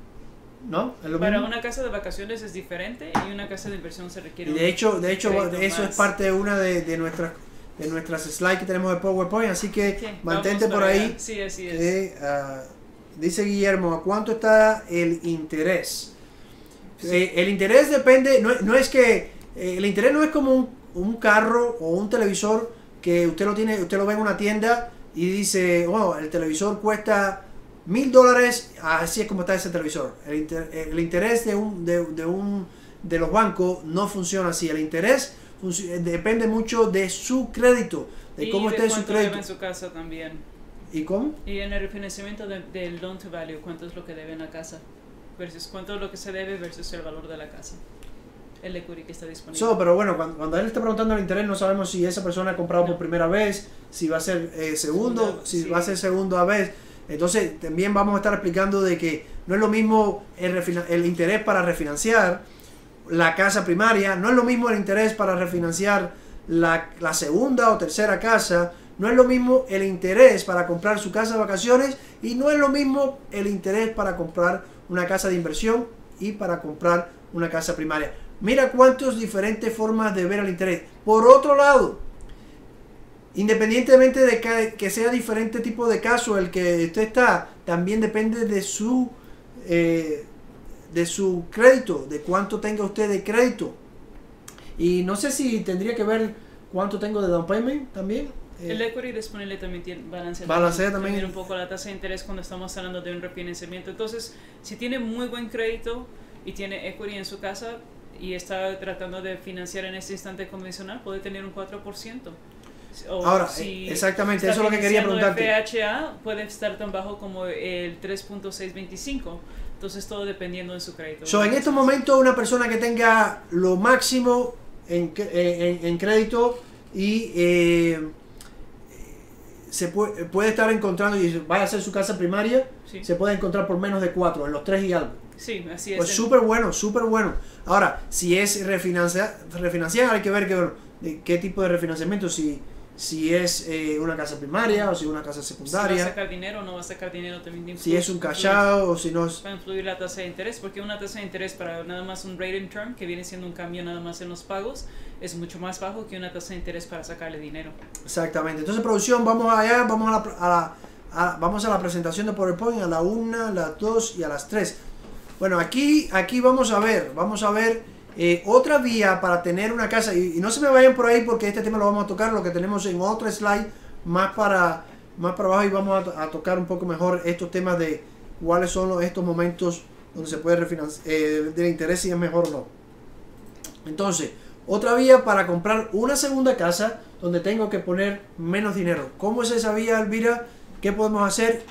¿No? ¿Es lo para mismo? Una casa de vacaciones es diferente y una casa de inversión se requiere. Y de hecho eso más. es parte de una de nuestras slides que tenemos de PowerPoint, así que Sí, mantente vamos por para ahí. allá. Sí, así es. Dice Guillermo, ¿a cuánto está el interés? Sí. El interés depende, no es que el interés no es como un carro o un televisor que usted lo ve en una tienda y dice, oh, el televisor cuesta $1,000, así es como está ese televisor. El interés de los bancos no funciona así. El interés depende mucho de su crédito, de cómo esté su cuánto debe crédito. en su casa también. ¿Y cómo? Y en el refinanciamiento del loan to value, cuánto es lo que debe en la casa versus cuánto es lo que se debe versus el valor de la casa, el equity que está disponible. Pero bueno, cuando él está preguntando el interés, no sabemos si esa persona ha comprado por primera vez, si va a ser segundo, si sí. va a ser segunda vez. Entonces también vamos a estar explicando de que no es lo mismo el interés para refinanciar la casa primaria, no es lo mismo el interés para refinanciar la segunda o tercera casa, no es lo mismo el interés para comprar su casa de vacaciones y no es lo mismo el interés para comprar una casa de inversión y para comprar una casa primaria. Mira cuántas diferentes formas de ver el interés. Por otro lado, independientemente de que sea diferente tipo de caso el que usted está, también depende de su crédito, de cuánto tenga usted de crédito. Y no sé si tendría que ver cuánto tengo de down payment también. El equity disponible también tiene balancea también un poco la tasa de interés cuando estamos hablando de un refinanciamiento. Entonces, si tiene muy buen crédito y tiene equity en su casa y está tratando de financiar en este instante convencional, puede tener un 4%. O ahora, si exactamente, está eso es lo que quería financiando preguntarte. FHA, puede estar tan bajo como el 3.625. Entonces, todo dependiendo de su crédito. En estos momentos, una persona que tenga lo máximo en crédito y se puede estar encontrando, y vaya a ser su casa primaria, Sí. se puede encontrar por menos de 4, en los 3 y algo. Sí, así es. Pues súper bueno, súper bueno. Ahora, si es refinanciar, hay que ver qué tipo de refinanciamiento, si es una casa primaria o si es una casa Si va a secundaria, sacar dinero o no va a sacar dinero también. si es un cash out o si no es... Va a influir la tasa de interés, porque una tasa de interés para nada más un rate in term, que viene siendo un cambio nada más en los pagos, es mucho más bajo que una tasa de interés para sacarle dinero. Exactamente. Entonces, producción, vamos allá, vamos a la presentación de PowerPoint a la 1, a las 2 y a las 3. Bueno, aquí vamos a ver otra vía para tener una casa, y no se me vayan por ahí porque este tema lo vamos a tocar, lo que tenemos en otro slide más para abajo, y vamos a tocar un poco mejor estos temas de cuáles son estos momentos donde se puede refinanciar, del interés, si es mejor o no. Entonces, otra vía para comprar una segunda casa donde tengo que poner menos dinero. ¿Cómo es esa vía, Elvira? ¿Qué podemos hacer?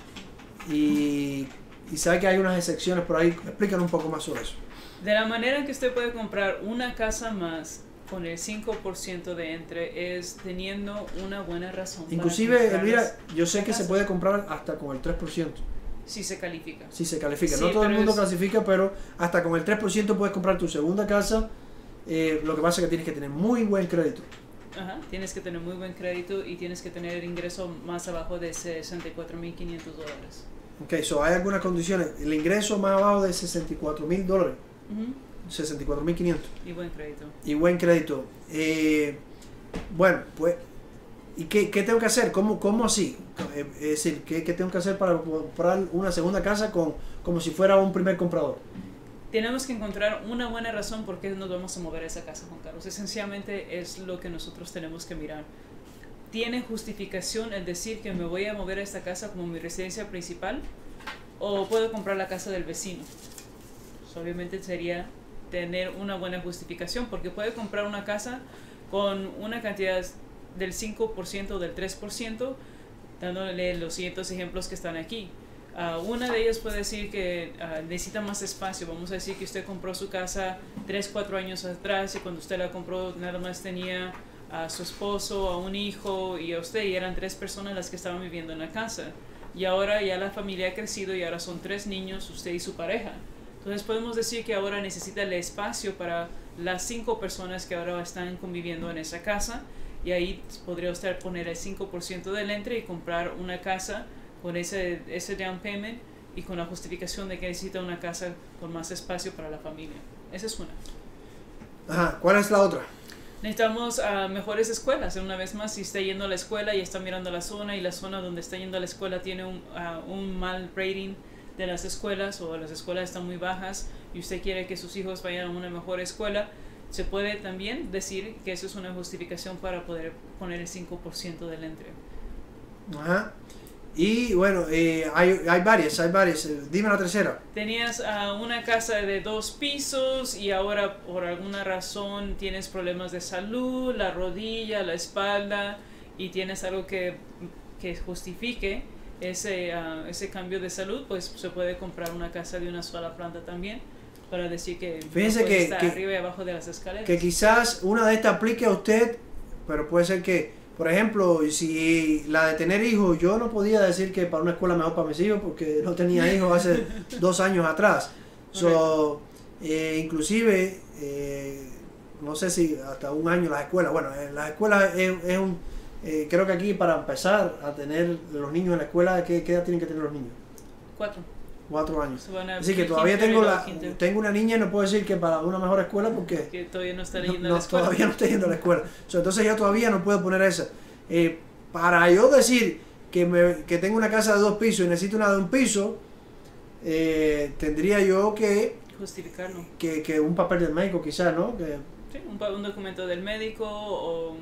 Y sabe que hay unas excepciones por ahí. Explícanos un poco más sobre eso. De la manera en que usted puede comprar una casa más con el 5% de entre es teniendo una buena razón. Inclusive, Elvira, yo sé que se puede comprar hasta con el 3%. Si se califica. Si se califica. Sí, No todo el mundo es... clasifica, pero hasta con el 3% puedes comprar tu segunda casa. Lo que pasa es que tienes que tener muy buen crédito. Ajá, tienes que tener muy buen crédito y tienes que tener el ingreso más abajo de $64,500. Ok, hay algunas condiciones. El ingreso más abajo de $64,000. $64,500. Y buen crédito. Y buen crédito. Bueno, pues, ¿y qué tengo que hacer? ¿Cómo así? Es decir, ¿qué tengo que hacer para comprar una segunda casa como si fuera un primer comprador? Tenemos que encontrar una buena razón por qué nos vamos a mover a esa casa, Juan Carlos. Esencialmente es lo que nosotros tenemos que mirar. ¿Tiene justificación el decir que me voy a mover a esta casa como mi residencia principal? ¿O puedo comprar la casa del vecino? Obviamente sería tener una buena justificación, porque puede comprar una casa con una cantidad del 5% o del 3%, dándole los siguientes ejemplos que están aquí. Una de ellas puede decir que necesita más espacio. Vamos a decir que usted compró su casa 3-4 años atrás y cuando usted la compró nada más tenía a su esposo, a un hijo y a usted, y eran 3 personas las que estaban viviendo en la casa. Y ahora ya la familia ha crecido y ahora son 3 niños, usted y su pareja. Entonces podemos decir que ahora necesita el espacio para las 5 personas que ahora están conviviendo en esa casa, y ahí podría usted poner el 5% del entre y comprar una casa con ese down payment y con la justificación de que necesita una casa con más espacio para la familia. Esa es una. Ajá, ¿cuál es la otra? Necesitamos mejores escuelas. Una vez más, si está yendo a la escuela y está mirando la zona y la zona donde está yendo a la escuela tiene un mal rating de las escuelas, o las escuelas están muy bajas y usted quiere que sus hijos vayan a una mejor escuela, se puede también decir que eso es una justificación para poder poner el 5% del entre. Ajá. Y bueno, hay varias. Dime la tercera. Tenías una casa de 2 pisos y ahora por alguna razón tienes problemas de salud, la rodilla, la espalda, y tienes algo que justifique ese cambio de salud, pues se puede comprar una casa de una sola planta también, para decir que Fíjense puede que, estar que, arriba y abajo de las escaleras. que quizás una de estas aplique a usted, pero puede ser que, por ejemplo, si la de tener hijos, yo no podía decir que para una escuela mejor para mis hijos porque no tenía hijos hace 2 años atrás. So, inclusive, no sé si hasta 1 año las escuelas. Bueno, las escuelas es un... creo que aquí para empezar a tener los niños en la escuela, ¿qué edad tienen que tener los niños? 4 años. Así que todavía tengo una niña y no puedo decir que para una mejor escuela porque que todavía no está yendo a la escuela. Todavía no está yendo a la escuela. Entonces yo todavía no puedo poner esa. Para yo decir que tengo una casa de 2 pisos y necesito una de 1 piso, tendría yo que justificarlo. Que un papel del médico quizás, ¿no? Sí, un documento del médico o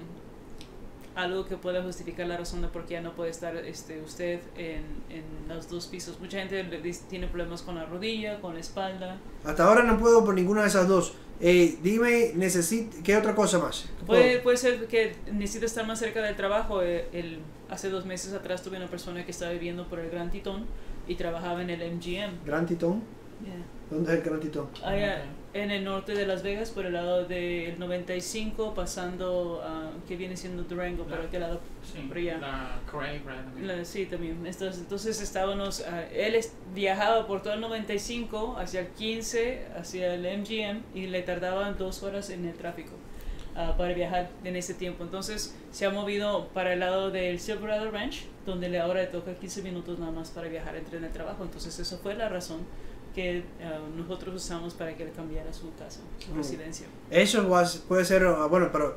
algo que pueda justificar la razón de por qué ya no puede estar usted en los 2 pisos. Mucha gente tiene problemas con la rodilla, con la espalda. Hasta ahora no puedo por ninguna de esas dos. Dime, ¿qué otra cosa más? Puede ser que necesita estar más cerca del trabajo. Hace 2 meses atrás tuve una persona que estaba viviendo por el Gran Titón y trabajaba en el MGM. ¿Gran Titón? Yeah. ¿Dónde es el Gran Titón? Allá en el norte de Las Vegas, por el lado del 95, pasando que viene siendo Durango, por aquel lado. Sí, por allá. la Craig, right? Sí, también. Entonces estábamos, él viajaba por todo el 95, hacia el 15, hacia el MGM, y le tardaban 2 horas en el tráfico para viajar en ese tiempo. Entonces se ha movido para el lado del Silverado Ranch, donde ahora le toca 15 minutos nada más para viajar entre el trabajo. Entonces eso fue la razón que nosotros usamos para que él cambiara su casa, su residencia. Eso puede ser, bueno, pero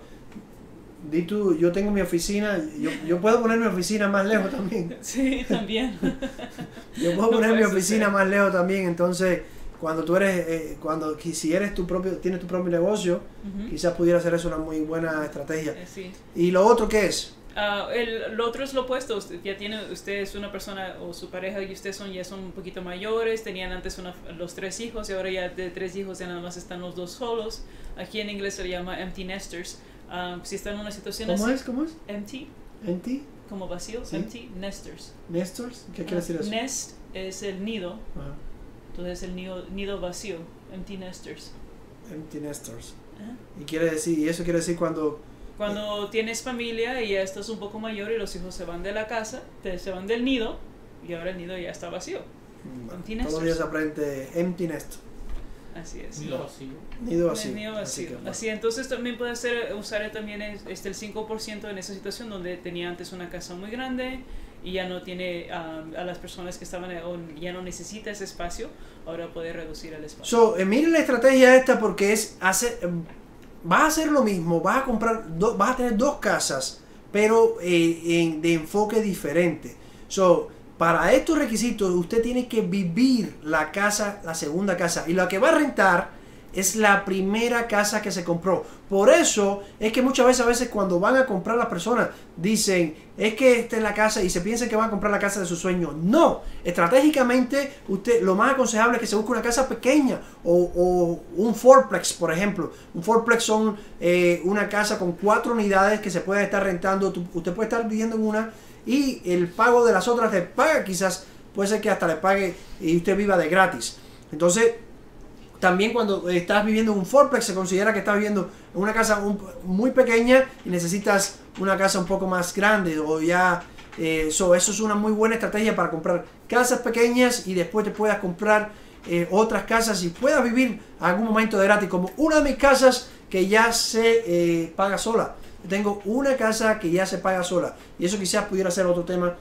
di tú, yo tengo mi oficina, yo puedo poner mi oficina más lejos también. Sí, también. Yo puedo poner mi oficina más lejos también, entonces cuando tú eres, si eres tienes tu propio negocio, quizás pudiera ser eso una muy buena estrategia. Sí. ¿Y lo otro qué es? Lo otro es lo opuesto. Usted es una persona o su pareja y usted ya son un poquito mayores, tenían antes los 3 hijos y ahora ya de 3 hijos ya nada más están los 2 solos. Aquí en inglés se le llama empty nesters. Si están en una situación así. ¿Cómo es? Empty. Empty. Como vacío. ¿Sí? Empty nesters. Nesters. ¿Qué quiere decir eso? Nest es el nido. Ajá. Entonces el nido vacío. Empty nesters. Empty nesters. Ajá. Y eso quiere decir cuando tienes familia y ya estás un poco mayor y los hijos se van de la casa, se van del nido y ahora el nido ya está vacío. Empty todos los nesters. días aprende empty nest. Así es. Nido vacío. Nido vacío. Nido vacío. Así Así, entonces también puede usar también el 5% en esa situación donde tenía antes una casa muy grande y ya no tiene a las personas que estaban o ya no necesita ese espacio, ahora puede reducir el espacio. Miren la estrategia esta porque vas a hacer lo mismo, vas a tener 2 casas, pero de enfoque diferente. Para estos requisitos, usted tiene que vivir la segunda casa, y la que va a rentar es la primera casa que se compró. Por eso es que muchas veces cuando van a comprar las personas dicen, es que esta es la casa, y se piensan que van a comprar la casa de sus sueños. No, estratégicamente lo más aconsejable es que se busque una casa pequeña o un fourplex, por ejemplo. Un fourplex son una casa con 4 unidades que se puede estar rentando. Usted puede estar viviendo en una y el pago de las otras le paga, quizás puede ser que hasta le pague y usted viva de gratis. Entonces también cuando estás viviendo en un fourplex se considera que estás viviendo en una casa muy pequeña y necesitas una casa un poco más grande, o ya eso es una muy buena estrategia para comprar casas pequeñas y después te puedas comprar otras casas y puedas vivir algún momento de gratis, como una de mis casas que ya se paga sola. Tengo una casa que ya se paga sola, y eso quizás pudiera ser otro tema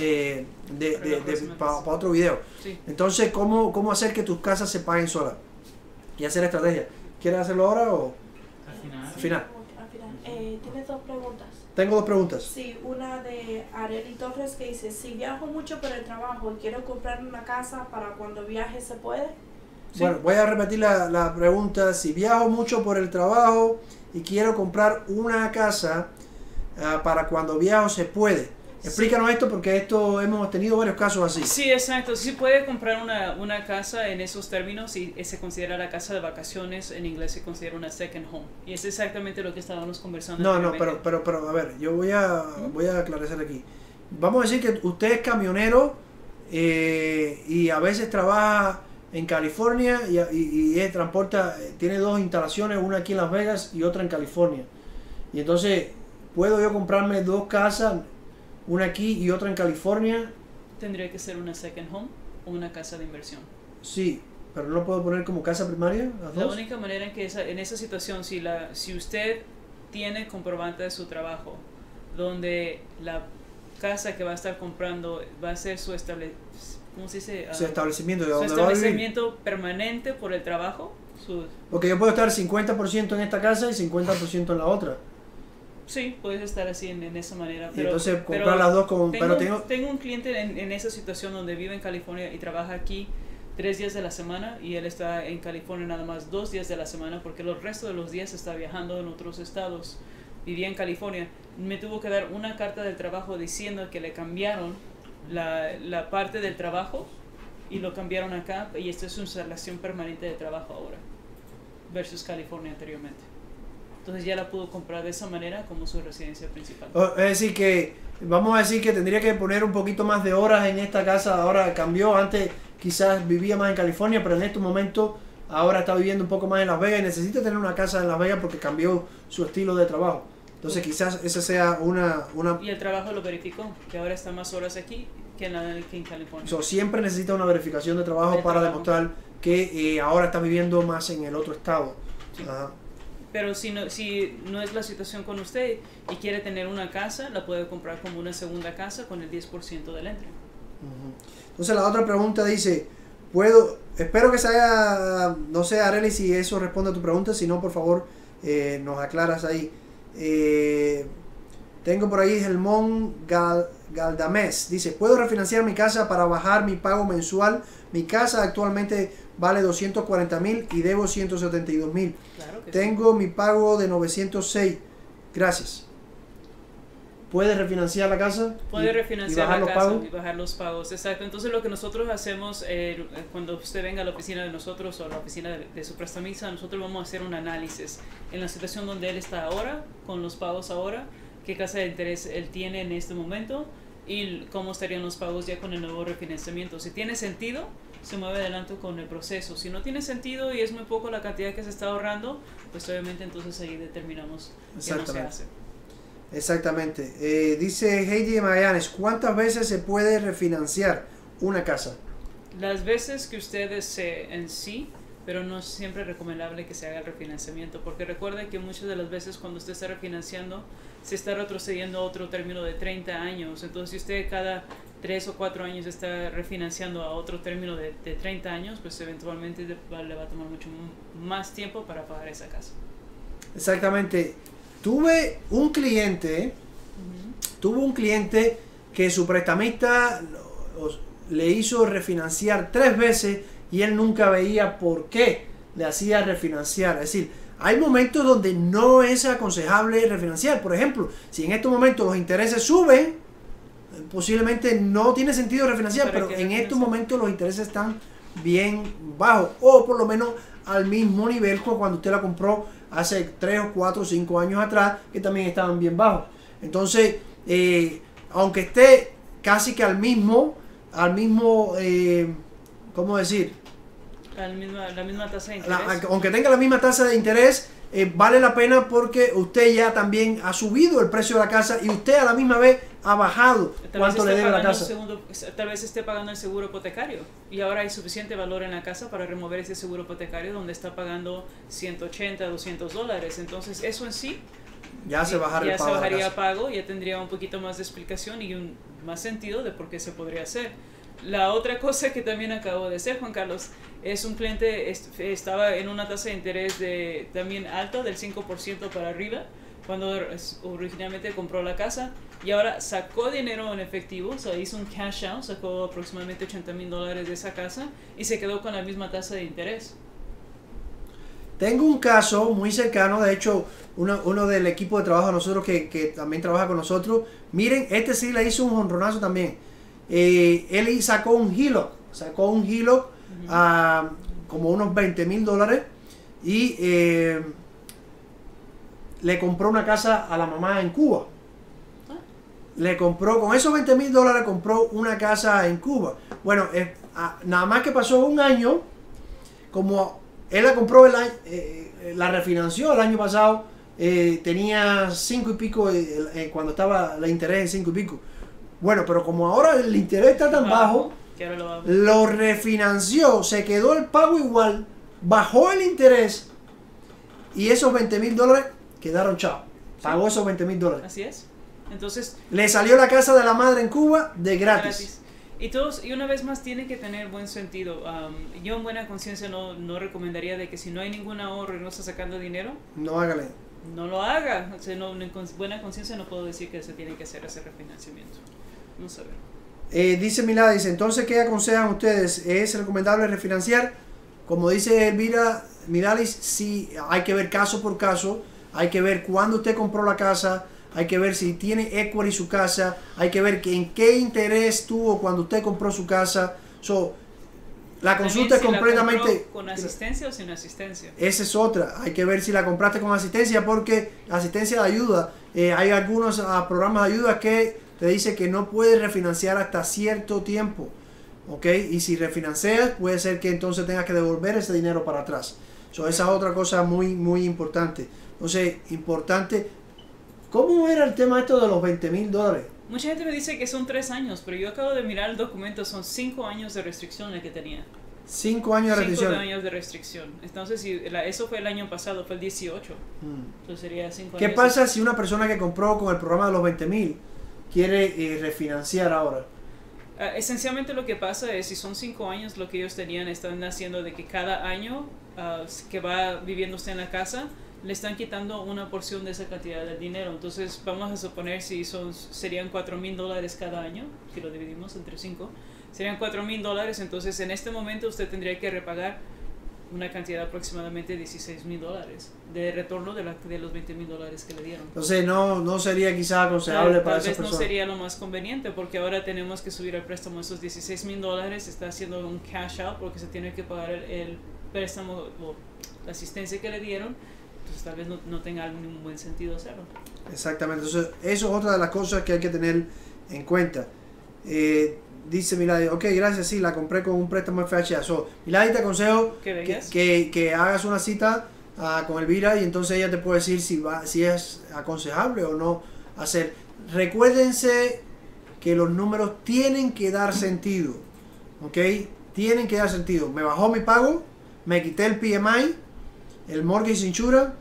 para otro video. Sí. Entonces, ¿cómo hacer que tus casas se paguen solas? Y hacer estrategia. ¿Quieres hacerlo ahora o Al final. al final? Al final. Tienes 2 preguntas. Tengo 2 preguntas. Sí, una de Arely Torres que dice, si viajo mucho por el trabajo y quiero comprar una casa para cuando viaje, ¿se puede? Sí. Bueno, voy a repetir la pregunta. Si viajo mucho por el trabajo y quiero comprar una casa para cuando viajo, ¿se puede? Explícanos esto porque esto hemos tenido varios casos así. Sí, exacto. Sí puede comprar una casa en esos términos y se considera la casa de vacaciones. En inglés se considera una second home. Y es exactamente lo que estábamos conversando. No, pero a ver, yo voy a aclarar aquí. Vamos a decir que usted es camionero y a veces trabaja en California y transporta, tiene dos instalaciones, una aquí en Las Vegas y otra en California. Y entonces, ¿puedo yo comprarme dos casas, una aquí y otra en California? Tendría que ser una second home o una casa de inversión. Sí, pero no puedo poner como casa primaria las dos. La única manera en que en esa situación, si usted tiene comprobante de su trabajo, donde la casa que va a estar comprando va a ser su ¿cómo se dice? Su establecimiento, su establecimiento permanente por el trabajo. Porque yo puedo estar 50% en esta casa y 50% en la otra. Sí, puedes estar así en esa manera. Pero, y entonces comprar las dos con... Tengo un cliente en esa situación donde vive en California y trabaja aquí 3 días de la semana y él está en California nada más 2 días de la semana porque los restos de los días está viajando en otros estados. Vivía en California. Me tuvo que dar una carta del trabajo diciendo que le cambiaron la parte del trabajo y lo cambiaron acá y esta es su instalación permanente de trabajo ahora versus California anteriormente. Entonces ya la pudo comprar de esa manera como su residencia principal. Es decir que, vamos a decir que tendría que poner un poquito más de horas en esta casa, ahora cambió, antes quizás vivía más en California, pero en estos momentos ahora está viviendo un poco más en Las Vegas y necesita tener una casa en Las Vegas porque cambió su estilo de trabajo. Entonces quizás esa sea una... Y el trabajo lo verificó, que ahora está más horas aquí que en California. Siempre necesita una verificación de trabajo para demostrar que ahora está viviendo más en el otro estado. Sí. Ajá. Pero si no es la situación con usted y quiere tener una casa, la puede comprar como una segunda casa con el 10% del entre. Entonces la otra pregunta dice, espero que sea, no sé Arely si eso responde a tu pregunta, si no por favor nos aclaras ahí. Tengo por ahí Helmón Galdamés, dice, ¿puedo refinanciar mi casa para bajar mi pago mensual? Mi casa actualmente vale 240,000 y debo 172,000. Claro que tengo mi pago de 906. Gracias. ¿Puedes refinanciar la casa? Puede refinanciar la casa y bajar los pagos. Exacto. Entonces lo que nosotros hacemos cuando usted venga a la oficina de nosotros o a la oficina de su prestamista, nosotros vamos a hacer un análisis en la situación donde él está ahora, con los pagos ahora, qué tasa de interés él tiene en este momento y cómo estarían los pagos ya con el nuevo refinanciamiento. Si tiene sentido, se mueve adelante con el proceso. Si no tiene sentido y es muy poco la cantidad que se está ahorrando, pues obviamente entonces ahí determinamos qué no se hace. Exactamente. Dice Heidi de Magallanes, ¿cuántas veces se puede refinanciar una casa? Las veces que usted desee en sí, pero no es siempre recomendable que se haga el refinanciamiento, porque recuerde que muchas de las veces cuando usted está refinanciando, se está retrocediendo a otro término de 30 años. Entonces, si usted cada 3 o 4 años está refinanciando a otro término de 30 años, pues eventualmente le va a tomar mucho más tiempo para pagar esa casa. Exactamente. Tuve un cliente que su prestamista le hizo refinanciar 3 veces y él nunca veía por qué le hacía refinanciar. Es decir, hay momentos donde no es aconsejable refinanciar. Por ejemplo, si en estos momentos los intereses suben, posiblemente no tiene sentido refinanciar, pero en estos momentos los intereses están bien bajos o por lo menos al mismo nivel como cuando usted la compró hace 3 o 4 o 5 años atrás, que también estaban bien bajos. Entonces, aunque esté casi que al mismo ¿cómo decir? La misma tasa de interés. Aunque tenga la misma tasa de interés, vale la pena porque usted ya también ha subido el precio de la casa y usted a la misma vez ha bajado cuánto le debe la casa. Tal vez esté pagando el seguro hipotecario y ahora hay suficiente valor en la casa para remover ese seguro hipotecario donde está pagando $180, $200. Entonces eso en sí ya se bajaría el pago, ya tendría un poquito más de explicación y más sentido de por qué se podría hacer. La otra cosa que también acabo de hacer, Juan Carlos, es un cliente estaba en una tasa de interés también alta, del 5% para arriba, cuando originalmente compró la casa, y ahora sacó dinero en efectivo, o sea, hizo un cash out, sacó aproximadamente $80,000 de esa casa y se quedó con la misma tasa de interés. Tengo un caso muy cercano, de hecho, uno del equipo de trabajo de nosotros que también trabaja con nosotros. Miren, este sí le hizo un jonronazo también. Él sacó un HELOC a como unos $20,000 y le compró una casa a la mamá en Cuba. Le compró, con esos $20,000 compró una casa en Cuba. Bueno, nada más que pasó un año, como él la compró, la refinanció el año pasado, tenía 5 y pico, cuando estaba el interés en 5 y pico. Bueno, pero como ahora el interés está tan bajo, lo refinanció, se quedó el pago igual, bajó el interés y esos $20,000 quedaron chao. Pagó esos $20,000. Así es. Entonces, le salió la casa de la madre en Cuba de gratis. Y una vez más tiene que tener buen sentido. Yo en buena conciencia no recomendaría de que si no hay ningún ahorro y no está sacando dinero, no hágale. No lo haga. O sea, en buena conciencia no puedo decir que se tiene que hacer ese refinanciamiento. No sé. Dice Milady, entonces ¿qué aconsejan ustedes? ¿Es recomendable refinanciar? Como dice Elvira Midalis, sí, hay que ver caso por caso, hay que ver cuándo usted compró la casa, hay que ver si tiene equity su casa, hay que ver en qué interés tuvo cuando usted compró su casa. La consulta es completamente... ¿Con asistencia o sin asistencia? Esa es otra. Hay que ver si la compraste con asistencia, porque asistencia de ayuda. Hay algunos programas de ayuda que te dice que no puedes refinanciar hasta cierto tiempo. ¿Ok? Y si refinancias, puede ser que entonces tengas que devolver ese dinero para atrás. Esa es otra cosa muy, muy importante. Entonces, importante... ¿Cómo era el tema esto de los $20,000? Mucha gente me dice que son 3 años, pero yo acabo de mirar el documento, son 5 años de restricción el que tenía. 5 años de restricción. 5 años de restricción. Entonces, eso fue el año pasado, fue el 18. Entonces sería 5 años. ¿Qué pasa si una persona que compró con el programa de los 20,000 quiere refinanciar ahora? Esencialmente lo que pasa es, si son 5 años, lo que ellos tenían, están haciendo de que cada año que va viviendo usted en la casa, le están quitando una porción de esa cantidad de dinero. Entonces vamos a suponer serían $4,000 cada año, si lo dividimos entre 5, serían $4,000. Entonces en este momento usted tendría que repagar una cantidad aproximadamente de $16,000 de retorno de los $20,000 que le dieron. Entonces no sería quizás aconsejable para esa persona. Tal vez no sería lo más conveniente, porque ahora tenemos que subir el préstamo. Esos $16,000 está haciendo un cash out porque se tiene que pagar el préstamo o la asistencia que le dieron. Entonces tal vez no tenga ningún buen sentido hacerlo. Exactamente. Entonces eso es otra de las cosas que hay que tener en cuenta. Dice Milady, ok, gracias, sí, la compré con un préstamo FHA. Milady, te aconsejo que hagas una cita con Elvira y entonces ella te puede decir si es aconsejable o no hacer. Recuérdense que los números tienen que dar sentido, ok, tienen que dar sentido. Me bajó mi pago, me quité el PMI, el mortgage insurance,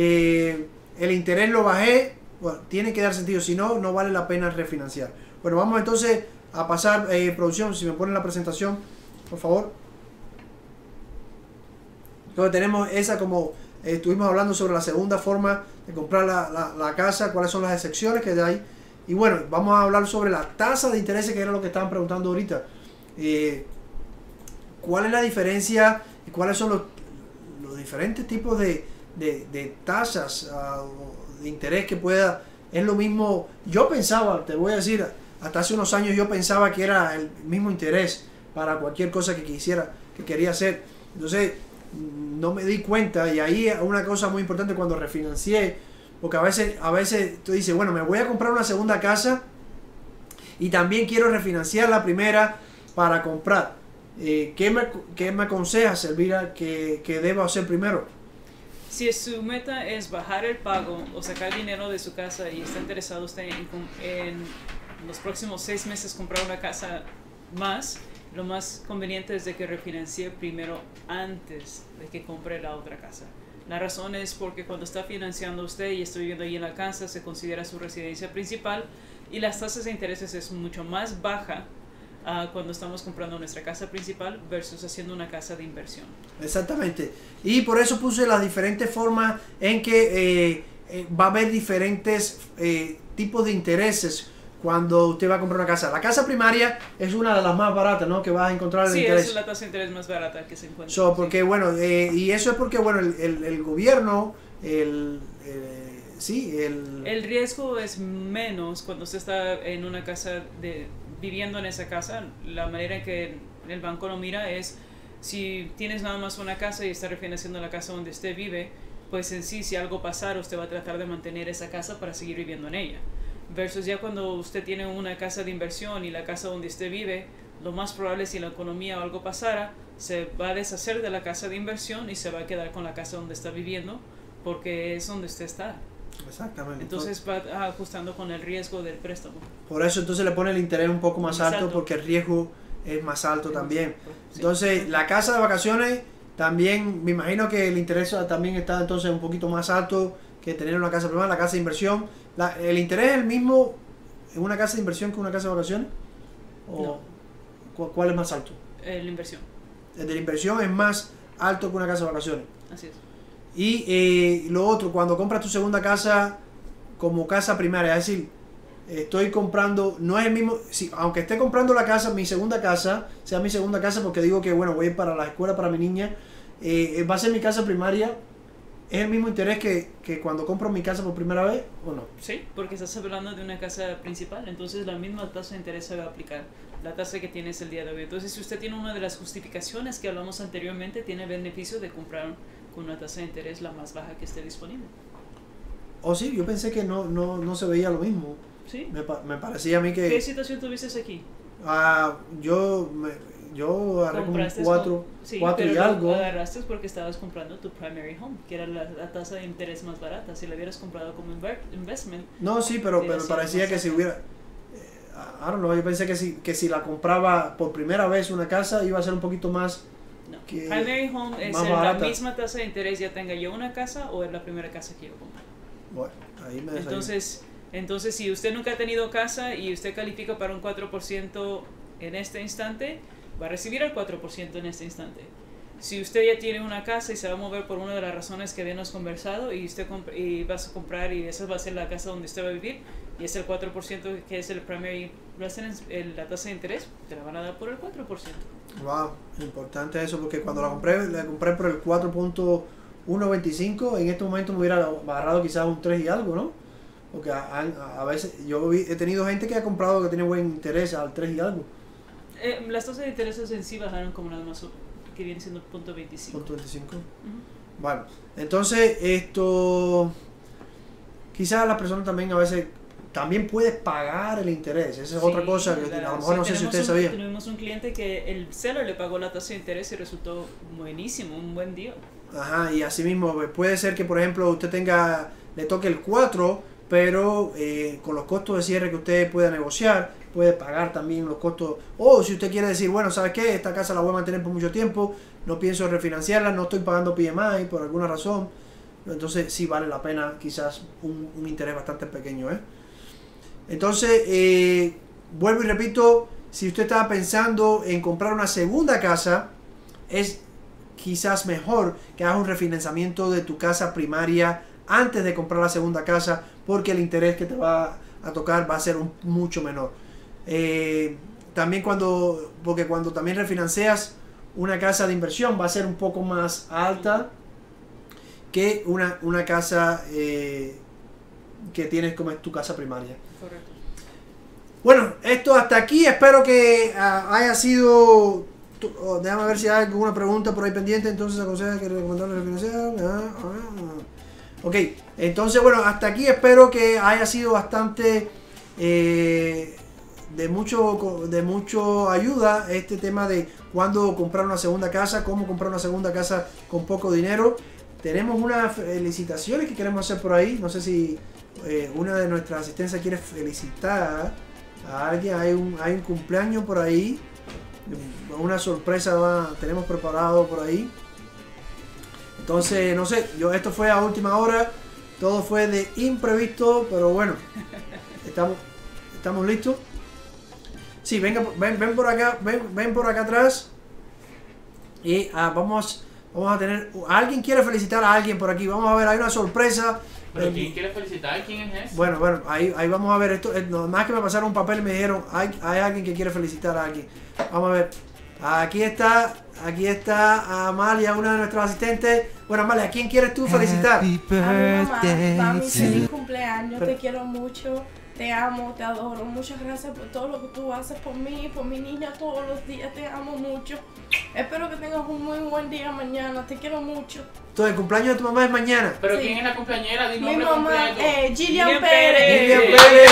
el interés lo bajé. Bueno, tiene que dar sentido, si no, no vale la pena refinanciar. Bueno, vamos entonces a pasar, producción, si me ponen la presentación, por favor. Entonces tenemos esa, como estuvimos hablando sobre la segunda forma de comprar la casa, cuáles son las excepciones que hay. Y bueno, vamos a hablar sobre la tasa de interés, que era lo que estaban preguntando ahorita. ¿Cuál es la diferencia y cuáles son los diferentes tipos de tasas de interés que pueda? Es lo mismo, yo pensaba, te voy a decir, hasta hace unos años yo pensaba que era el mismo interés para cualquier cosa que quería hacer. Entonces no me di cuenta, y ahí una cosa muy importante cuando refinancié, porque a veces tú dices, bueno, me voy a comprar una segunda casa y también quiero refinanciar la primera para comprar. ¿Qué me aconsejas, Elvira, que debo hacer primero? Si su meta es bajar el pago o sacar dinero de su casa y está interesado usted en los próximos 6 meses comprar una casa más, lo más conveniente es de que refinancie primero antes de que compre la otra casa. La razón es porque cuando está financiando usted y está viviendo ahí en la casa, se considera su residencia principal y las tasas de intereses es mucho más baja cuando estamos comprando nuestra casa principal versus haciendo una casa de inversión. Exactamente. Y por eso puse las diferentes formas en que va a haber diferentes tipos de intereses cuando usted va a comprar una casa. La casa primaria es una de las más baratas, ¿no? Que vas a encontrar el Sí, interés. es la tasa de interés más barata que se encuentra. So, porque, bueno, y eso es porque, bueno, el gobierno, el riesgo es menos cuando usted está en una casa, viviendo en esa casa. La manera en que el banco lo mira es, si tienes nada más una casa y está refinanciando la casa donde usted vive, pues en sí, si algo pasara, usted va a tratar de mantener esa casa para seguir viviendo en ella. Versus ya cuando usted tiene una casa de inversión y la casa donde usted vive, lo más probable es, si la economía o algo pasara, se va a deshacer de la casa de inversión y se va a quedar con la casa donde está viviendo, porque es donde usted está. Exactamente. Entonces va ajustando con el riesgo del préstamo. Por eso entonces le pone el interés un poco más alto, porque el riesgo es más alto también. Sí. Entonces, la casa de vacaciones también, me imagino que el interés también está entonces un poquito más alto que tener una casa primaria. La casa de inversión, ¿el interés es el mismo en una casa de inversión que una casa de vacaciones? ¿O no. ¿Cuál es más alto? La inversión. El de la inversión es más alto que una casa de vacaciones. Así es. Y lo otro, cuando compras tu segunda casa como casa primaria, es decir, estoy comprando, no es el mismo, aunque esté comprando la casa, mi segunda casa, sea mi segunda casa porque digo que, bueno, voy a ir para la escuela para mi niña, va a ser mi casa primaria, ¿es el mismo interés que cuando compro mi casa por primera vez o no? Sí, porque estás hablando de una casa principal, entonces la misma tasa de interés se va a aplicar, la tasa que tienes el día de hoy. Entonces, si usted tiene una de las justificaciones que hablamos anteriormente, tiene beneficio de comprar con una tasa de interés la más baja que esté disponible. Oh, sí, yo pensé que no se veía lo mismo. ¿Sí? Me parecía a mí que... ¿Qué situación tuviste aquí? Yo agarré como 4 sí, y pero algo. Lo agarraste porque estabas comprando tu primary home, que era la tasa de interés más barata. Si la hubieras comprado como investment. No, sí, pero me parecía que si hubiera... I don't know, yo pensé que si la compraba por primera vez una casa iba a ser un poquito más... No. Primary home es la misma tasa de interés, ya tenga yo una casa o es la primera casa que yo compro. Bueno, ahí me Entonces, si usted nunca ha tenido casa y usted califica para un 4% en este instante, va a recibir el 4% en este instante. Si usted ya tiene una casa y se va a mover por una de las razones que habíamos conversado y usted vas a comprar y esa va a ser la casa donde usted va a vivir y es el 4% que es el primary residence, la tasa de interés, te la van a dar por el 4%. Wow, importante eso, porque cuando la compré por el 4.125, en este momento me hubiera agarrado quizás un 3 y algo, ¿no? Porque a veces he tenido gente que ha comprado que tiene buen interés al 3 y algo. Las tasas de intereses en sí bajaron como nada más, que viene siendo .25. .25. Bueno, entonces esto, quizás las personas también a veces también puedes pagar el interés. Esa es otra cosa que a lo mejor no sé si ustedes sabían. Tuvimos un cliente que el seller le pagó la tasa de interés y resultó buenísimo, un buen deal. Ajá, y así mismo puede ser que, por ejemplo, usted le toque el 4, pero con los costos de cierre que usted pueda negociar, puede pagar también los costos. O si usted quiere decir, bueno, ¿sabes qué? Esta casa la voy a mantener por mucho tiempo, no pienso refinanciarla, no estoy pagando PMI por alguna razón. Entonces sí vale la pena quizás un interés bastante pequeño, ¿eh? Entonces, vuelvo y repito, si usted estaba pensando en comprar una segunda casa, es quizás mejor que hagas un refinanciamiento de tu casa primaria antes de comprar la segunda casa, porque el interés que te va a tocar va a ser mucho menor. También porque cuando también refinancias una casa de inversión va a ser un poco más alta que una casa que tienes como es tu casa primaria. Correcto. Bueno, esto hasta aquí. Espero que haya sido... déjame ver si hay alguna pregunta por ahí pendiente. Entonces aconseja que recomendarle refinanciar. Ok, entonces bueno, hasta aquí espero que haya sido bastante de mucho ayuda este tema de cuándo comprar una segunda casa, cómo comprar una segunda casa con poco dinero. Tenemos unas felicitaciones que queremos hacer por ahí. No sé si una de nuestras asistentes quiere felicitar a alguien. Hay un cumpleaños por ahí, una sorpresa tenemos preparado por ahí. Entonces, no sé, esto fue a última hora, todo fue de imprevisto, pero bueno, estamos listos. Sí, ven por acá, ven por acá atrás. Y vamos a tener, alguien quiere felicitar a alguien por aquí. Vamos a ver, hay una sorpresa ¿Pero quién quiere felicitar? ¿Quién es ese? Bueno, ahí vamos a ver esto. Nada más que me pasaron un papel y me dijeron, hay alguien que quiere felicitar a alguien. Vamos a ver. Aquí está Amalia, una de nuestras asistentes. Bueno, Amalia, ¿a quién quieres tú felicitar? A mi mamá, mami, feliz cumpleaños, te quiero mucho, te amo, te adoro. Muchas gracias por todo lo que tú haces por mí, por mi niña todos los días, te amo mucho. Espero que tengas un muy buen día mañana, te quiero mucho. Entonces, el cumpleaños de tu mamá es mañana. ¿Pero Sí. quién es la cumpleañera? Di Mi nombre mamá, completo. Gillian Pérez. Gillian ¡Yay! Pérez.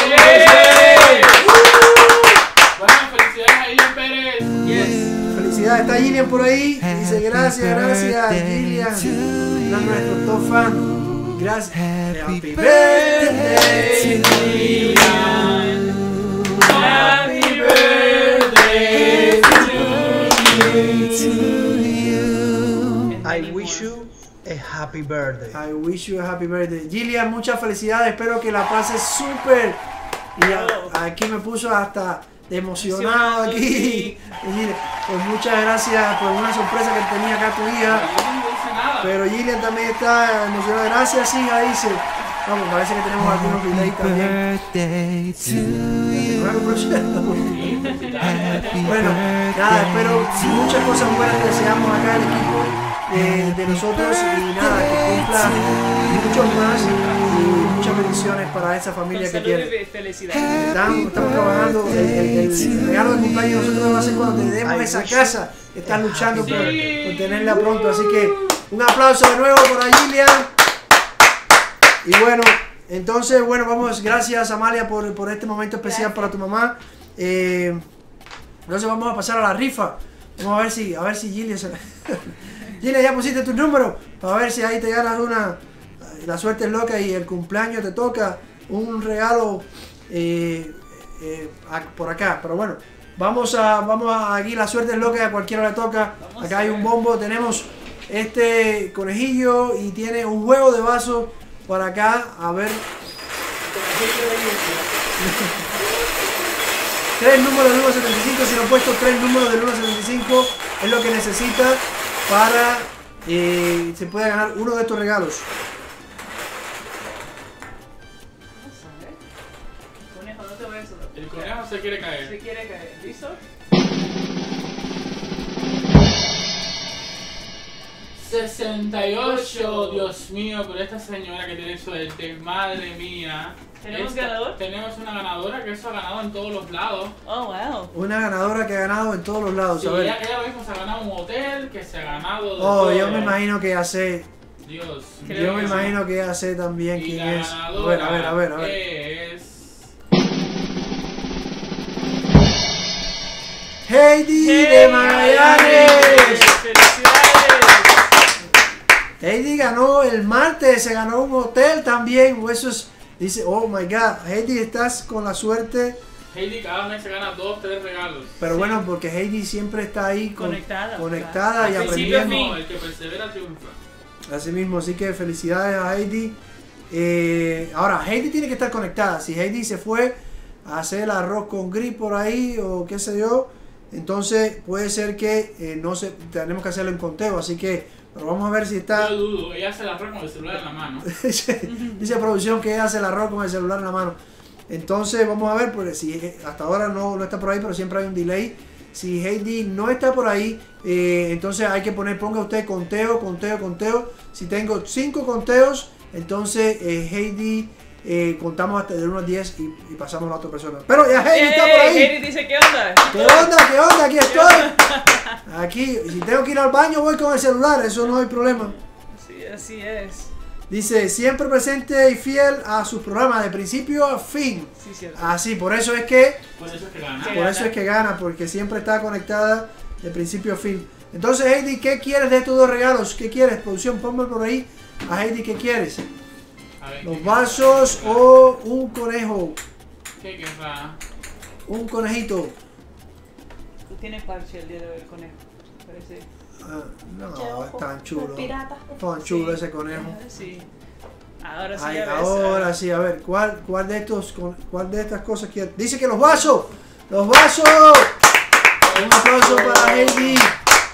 Bueno, felicidades a Gillian Pérez. Yes. Felicidades, está Gillian por ahí. Dice gracias, Gillian. Una de nuestros top fans. Gracias. Happy birthday, Gillian. Happy birthday to you. I wish you a happy birthday. I wish you a happy birthday. Gillian, muchas felicidades. Espero que la pases súper. Y aquí me puso hasta emocionado aquí. Sí. Y mire, pues muchas gracias por una sorpresa que tenía acá tu hija. Yo no dice nada. Pero Gillian también está emocionada. Gracias, hija, dice. Vamos, parece que tenemos algunos delays también. Sí, felicidades. Bueno, nada, espero muchas cosas buenas que deseamos acá el equipo de nosotros y nada, que cumpla muchos más y muchas bendiciones para esa familia que Salud tiene. y felicidades. Estamos trabajando, el regalo de cumpleaños nosotros va a ser cuando te demos esa casa. Estás luchando por tenerla pronto, así que un aplauso de nuevo para Gillian. Y bueno, entonces, vamos, gracias Amalia por este momento especial para tu mamá. Entonces vamos a pasar a la rifa. Vamos a ver si Gillian se... Gillian, ya pusiste tu número, para ver si ahí te ganas la suerte es loca y el cumpleaños te toca un regalo por acá. Pero bueno, vamos a aquí, la suerte es loca, a cualquiera le toca. Acá hay un bombo, tenemos este conejillo y tiene un juego de vaso para acá. A ver, 3 números del 1 al 75, si lo he puesto 3 números del 1 al 75 es lo que necesita para se pueda ganar uno de estos regalos. Vamos a ver. Conejo, no te voy a eso. El conejo se quiere Se caer. quiere caer. ¿Listo? 68, Dios mío, pero esta señora que tiene suerte, madre mía. ¿Tenemos ganador? Tenemos una ganadora que eso ha ganado en todos los lados. Oh, wow. Una ganadora que ha ganado en todos los lados. Sí, A ver. ella mismo se ha ganado un hotel, que se ha ganado de Oh, todo. yo me imagino que ya sé. Dios Creo Yo me que sí. imagino que ya sé también Y quién la es. A ganadora ver. es... Heidi de Magallanes. ¡Felicidades! Heidi ganó el martes, se ganó un hotel también. Eso es, dice, oh my god, Heidi, estás con la suerte. Heidi cada mes se gana 2, 3 regalos. Pero Sí. bueno, porque Heidi siempre está ahí Conectada. conectada y Al principio aprendiendo. a fin. El que persevera triunfa. Así mismo, así que felicidades a Heidi. Ahora, Heidi tiene que estar conectada. Si Heidi se fue a hacer el arroz con gris por ahí o qué sé yo, entonces puede ser que tenemos que hacerlo en conteo. Así que, pero vamos a ver si está. Yo dudo, ella hace el arroz con el celular en la mano. Dice producción que ella hace el arroz con el celular en la mano. Entonces vamos a ver, pues si hasta ahora no está por ahí, pero siempre hay un delay. Si Heidi no está por ahí, entonces hay que ponga usted conteo. Si tengo 5 conteos, entonces Heidi contamos hasta del 1 al 10 y pasamos a la otra persona. Pero ya Heidi está por ahí. Heidi dice, ¿qué onda? ¿Qué onda? Aquí estoy. Aquí, si tengo que ir al baño, voy con el celular, eso no hay problema. Sí, así es. Dice, siempre presente y fiel a sus programas de principio a fin. Sí, cierto. Así, por eso es que Por eso es que gana. Sí. Por eso es que gana, porque siempre está conectada de principio a fin. Entonces, Heidi, ¿qué quieres de estos 2 regalos? ¿Qué quieres? Producción, ponme por ahí a Heidi, ¿qué quieres? A ver, ¿Los ¿qué vasos querrá? o un conejo? ¿Qué querrá? Un conejito. Tiene parche el día de hoy el conejo. Parece. Ah, no, es tan chulo. Pirata. Tan chulo Sí. ese conejo. Sí. Ahora sí, Ay, ya ves. ahora sí, a ver, ¿cuál de estas cosas quieres? Dice que los vasos. ¡Los vasos! Un aplauso para Heidi.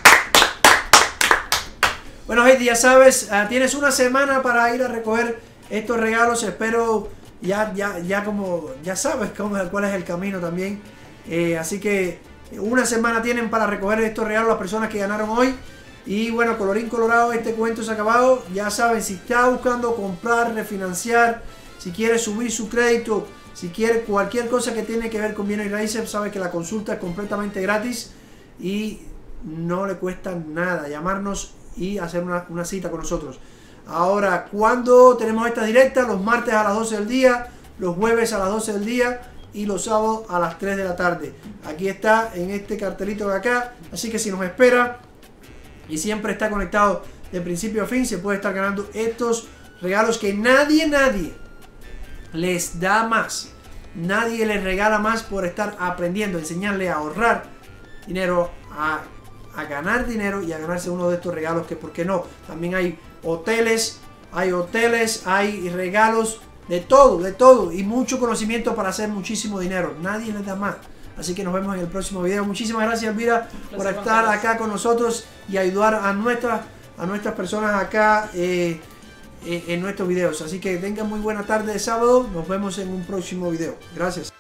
Bueno, Heidi, ya sabes, tienes una semana para ir a recoger estos regalos. Espero ya sabes cuál es el camino también. Así que una semana tienen para recoger estos regalos las personas que ganaron hoy. Y bueno, colorín colorado, este cuento se ha acabado. Ya saben, si está buscando comprar, refinanciar, si quiere subir su crédito, si quiere cualquier cosa que tiene que ver con bienes y raíces, sabe que la consulta es completamente gratis y no le cuesta nada llamarnos y hacer una cita con nosotros. Ahora, ¿cuándo tenemos esta directa? Los martes a las 12 del día, los jueves a las 12 del día y los sábados a las 3 de la tarde. Aquí está en este cartelito de acá, así que si nos espera y siempre está conectado de principio a fin, se puede estar ganando estos regalos que nadie les da más. Nadie les regala más por estar aprendiendo, enseñarle a ahorrar dinero, a ganar dinero y a ganarse uno de estos regalos que, ¿por qué no? También hay hoteles, hay regalos de todo y mucho conocimiento para hacer muchísimo dinero. Nadie les da más. Así que nos vemos en el próximo video. Muchísimas gracias, Elvira, por estar acá con nosotros y ayudar a nuestras personas acá en nuestros videos. Así que tengan muy buena tarde de sábado. Nos vemos en un próximo video. Gracias.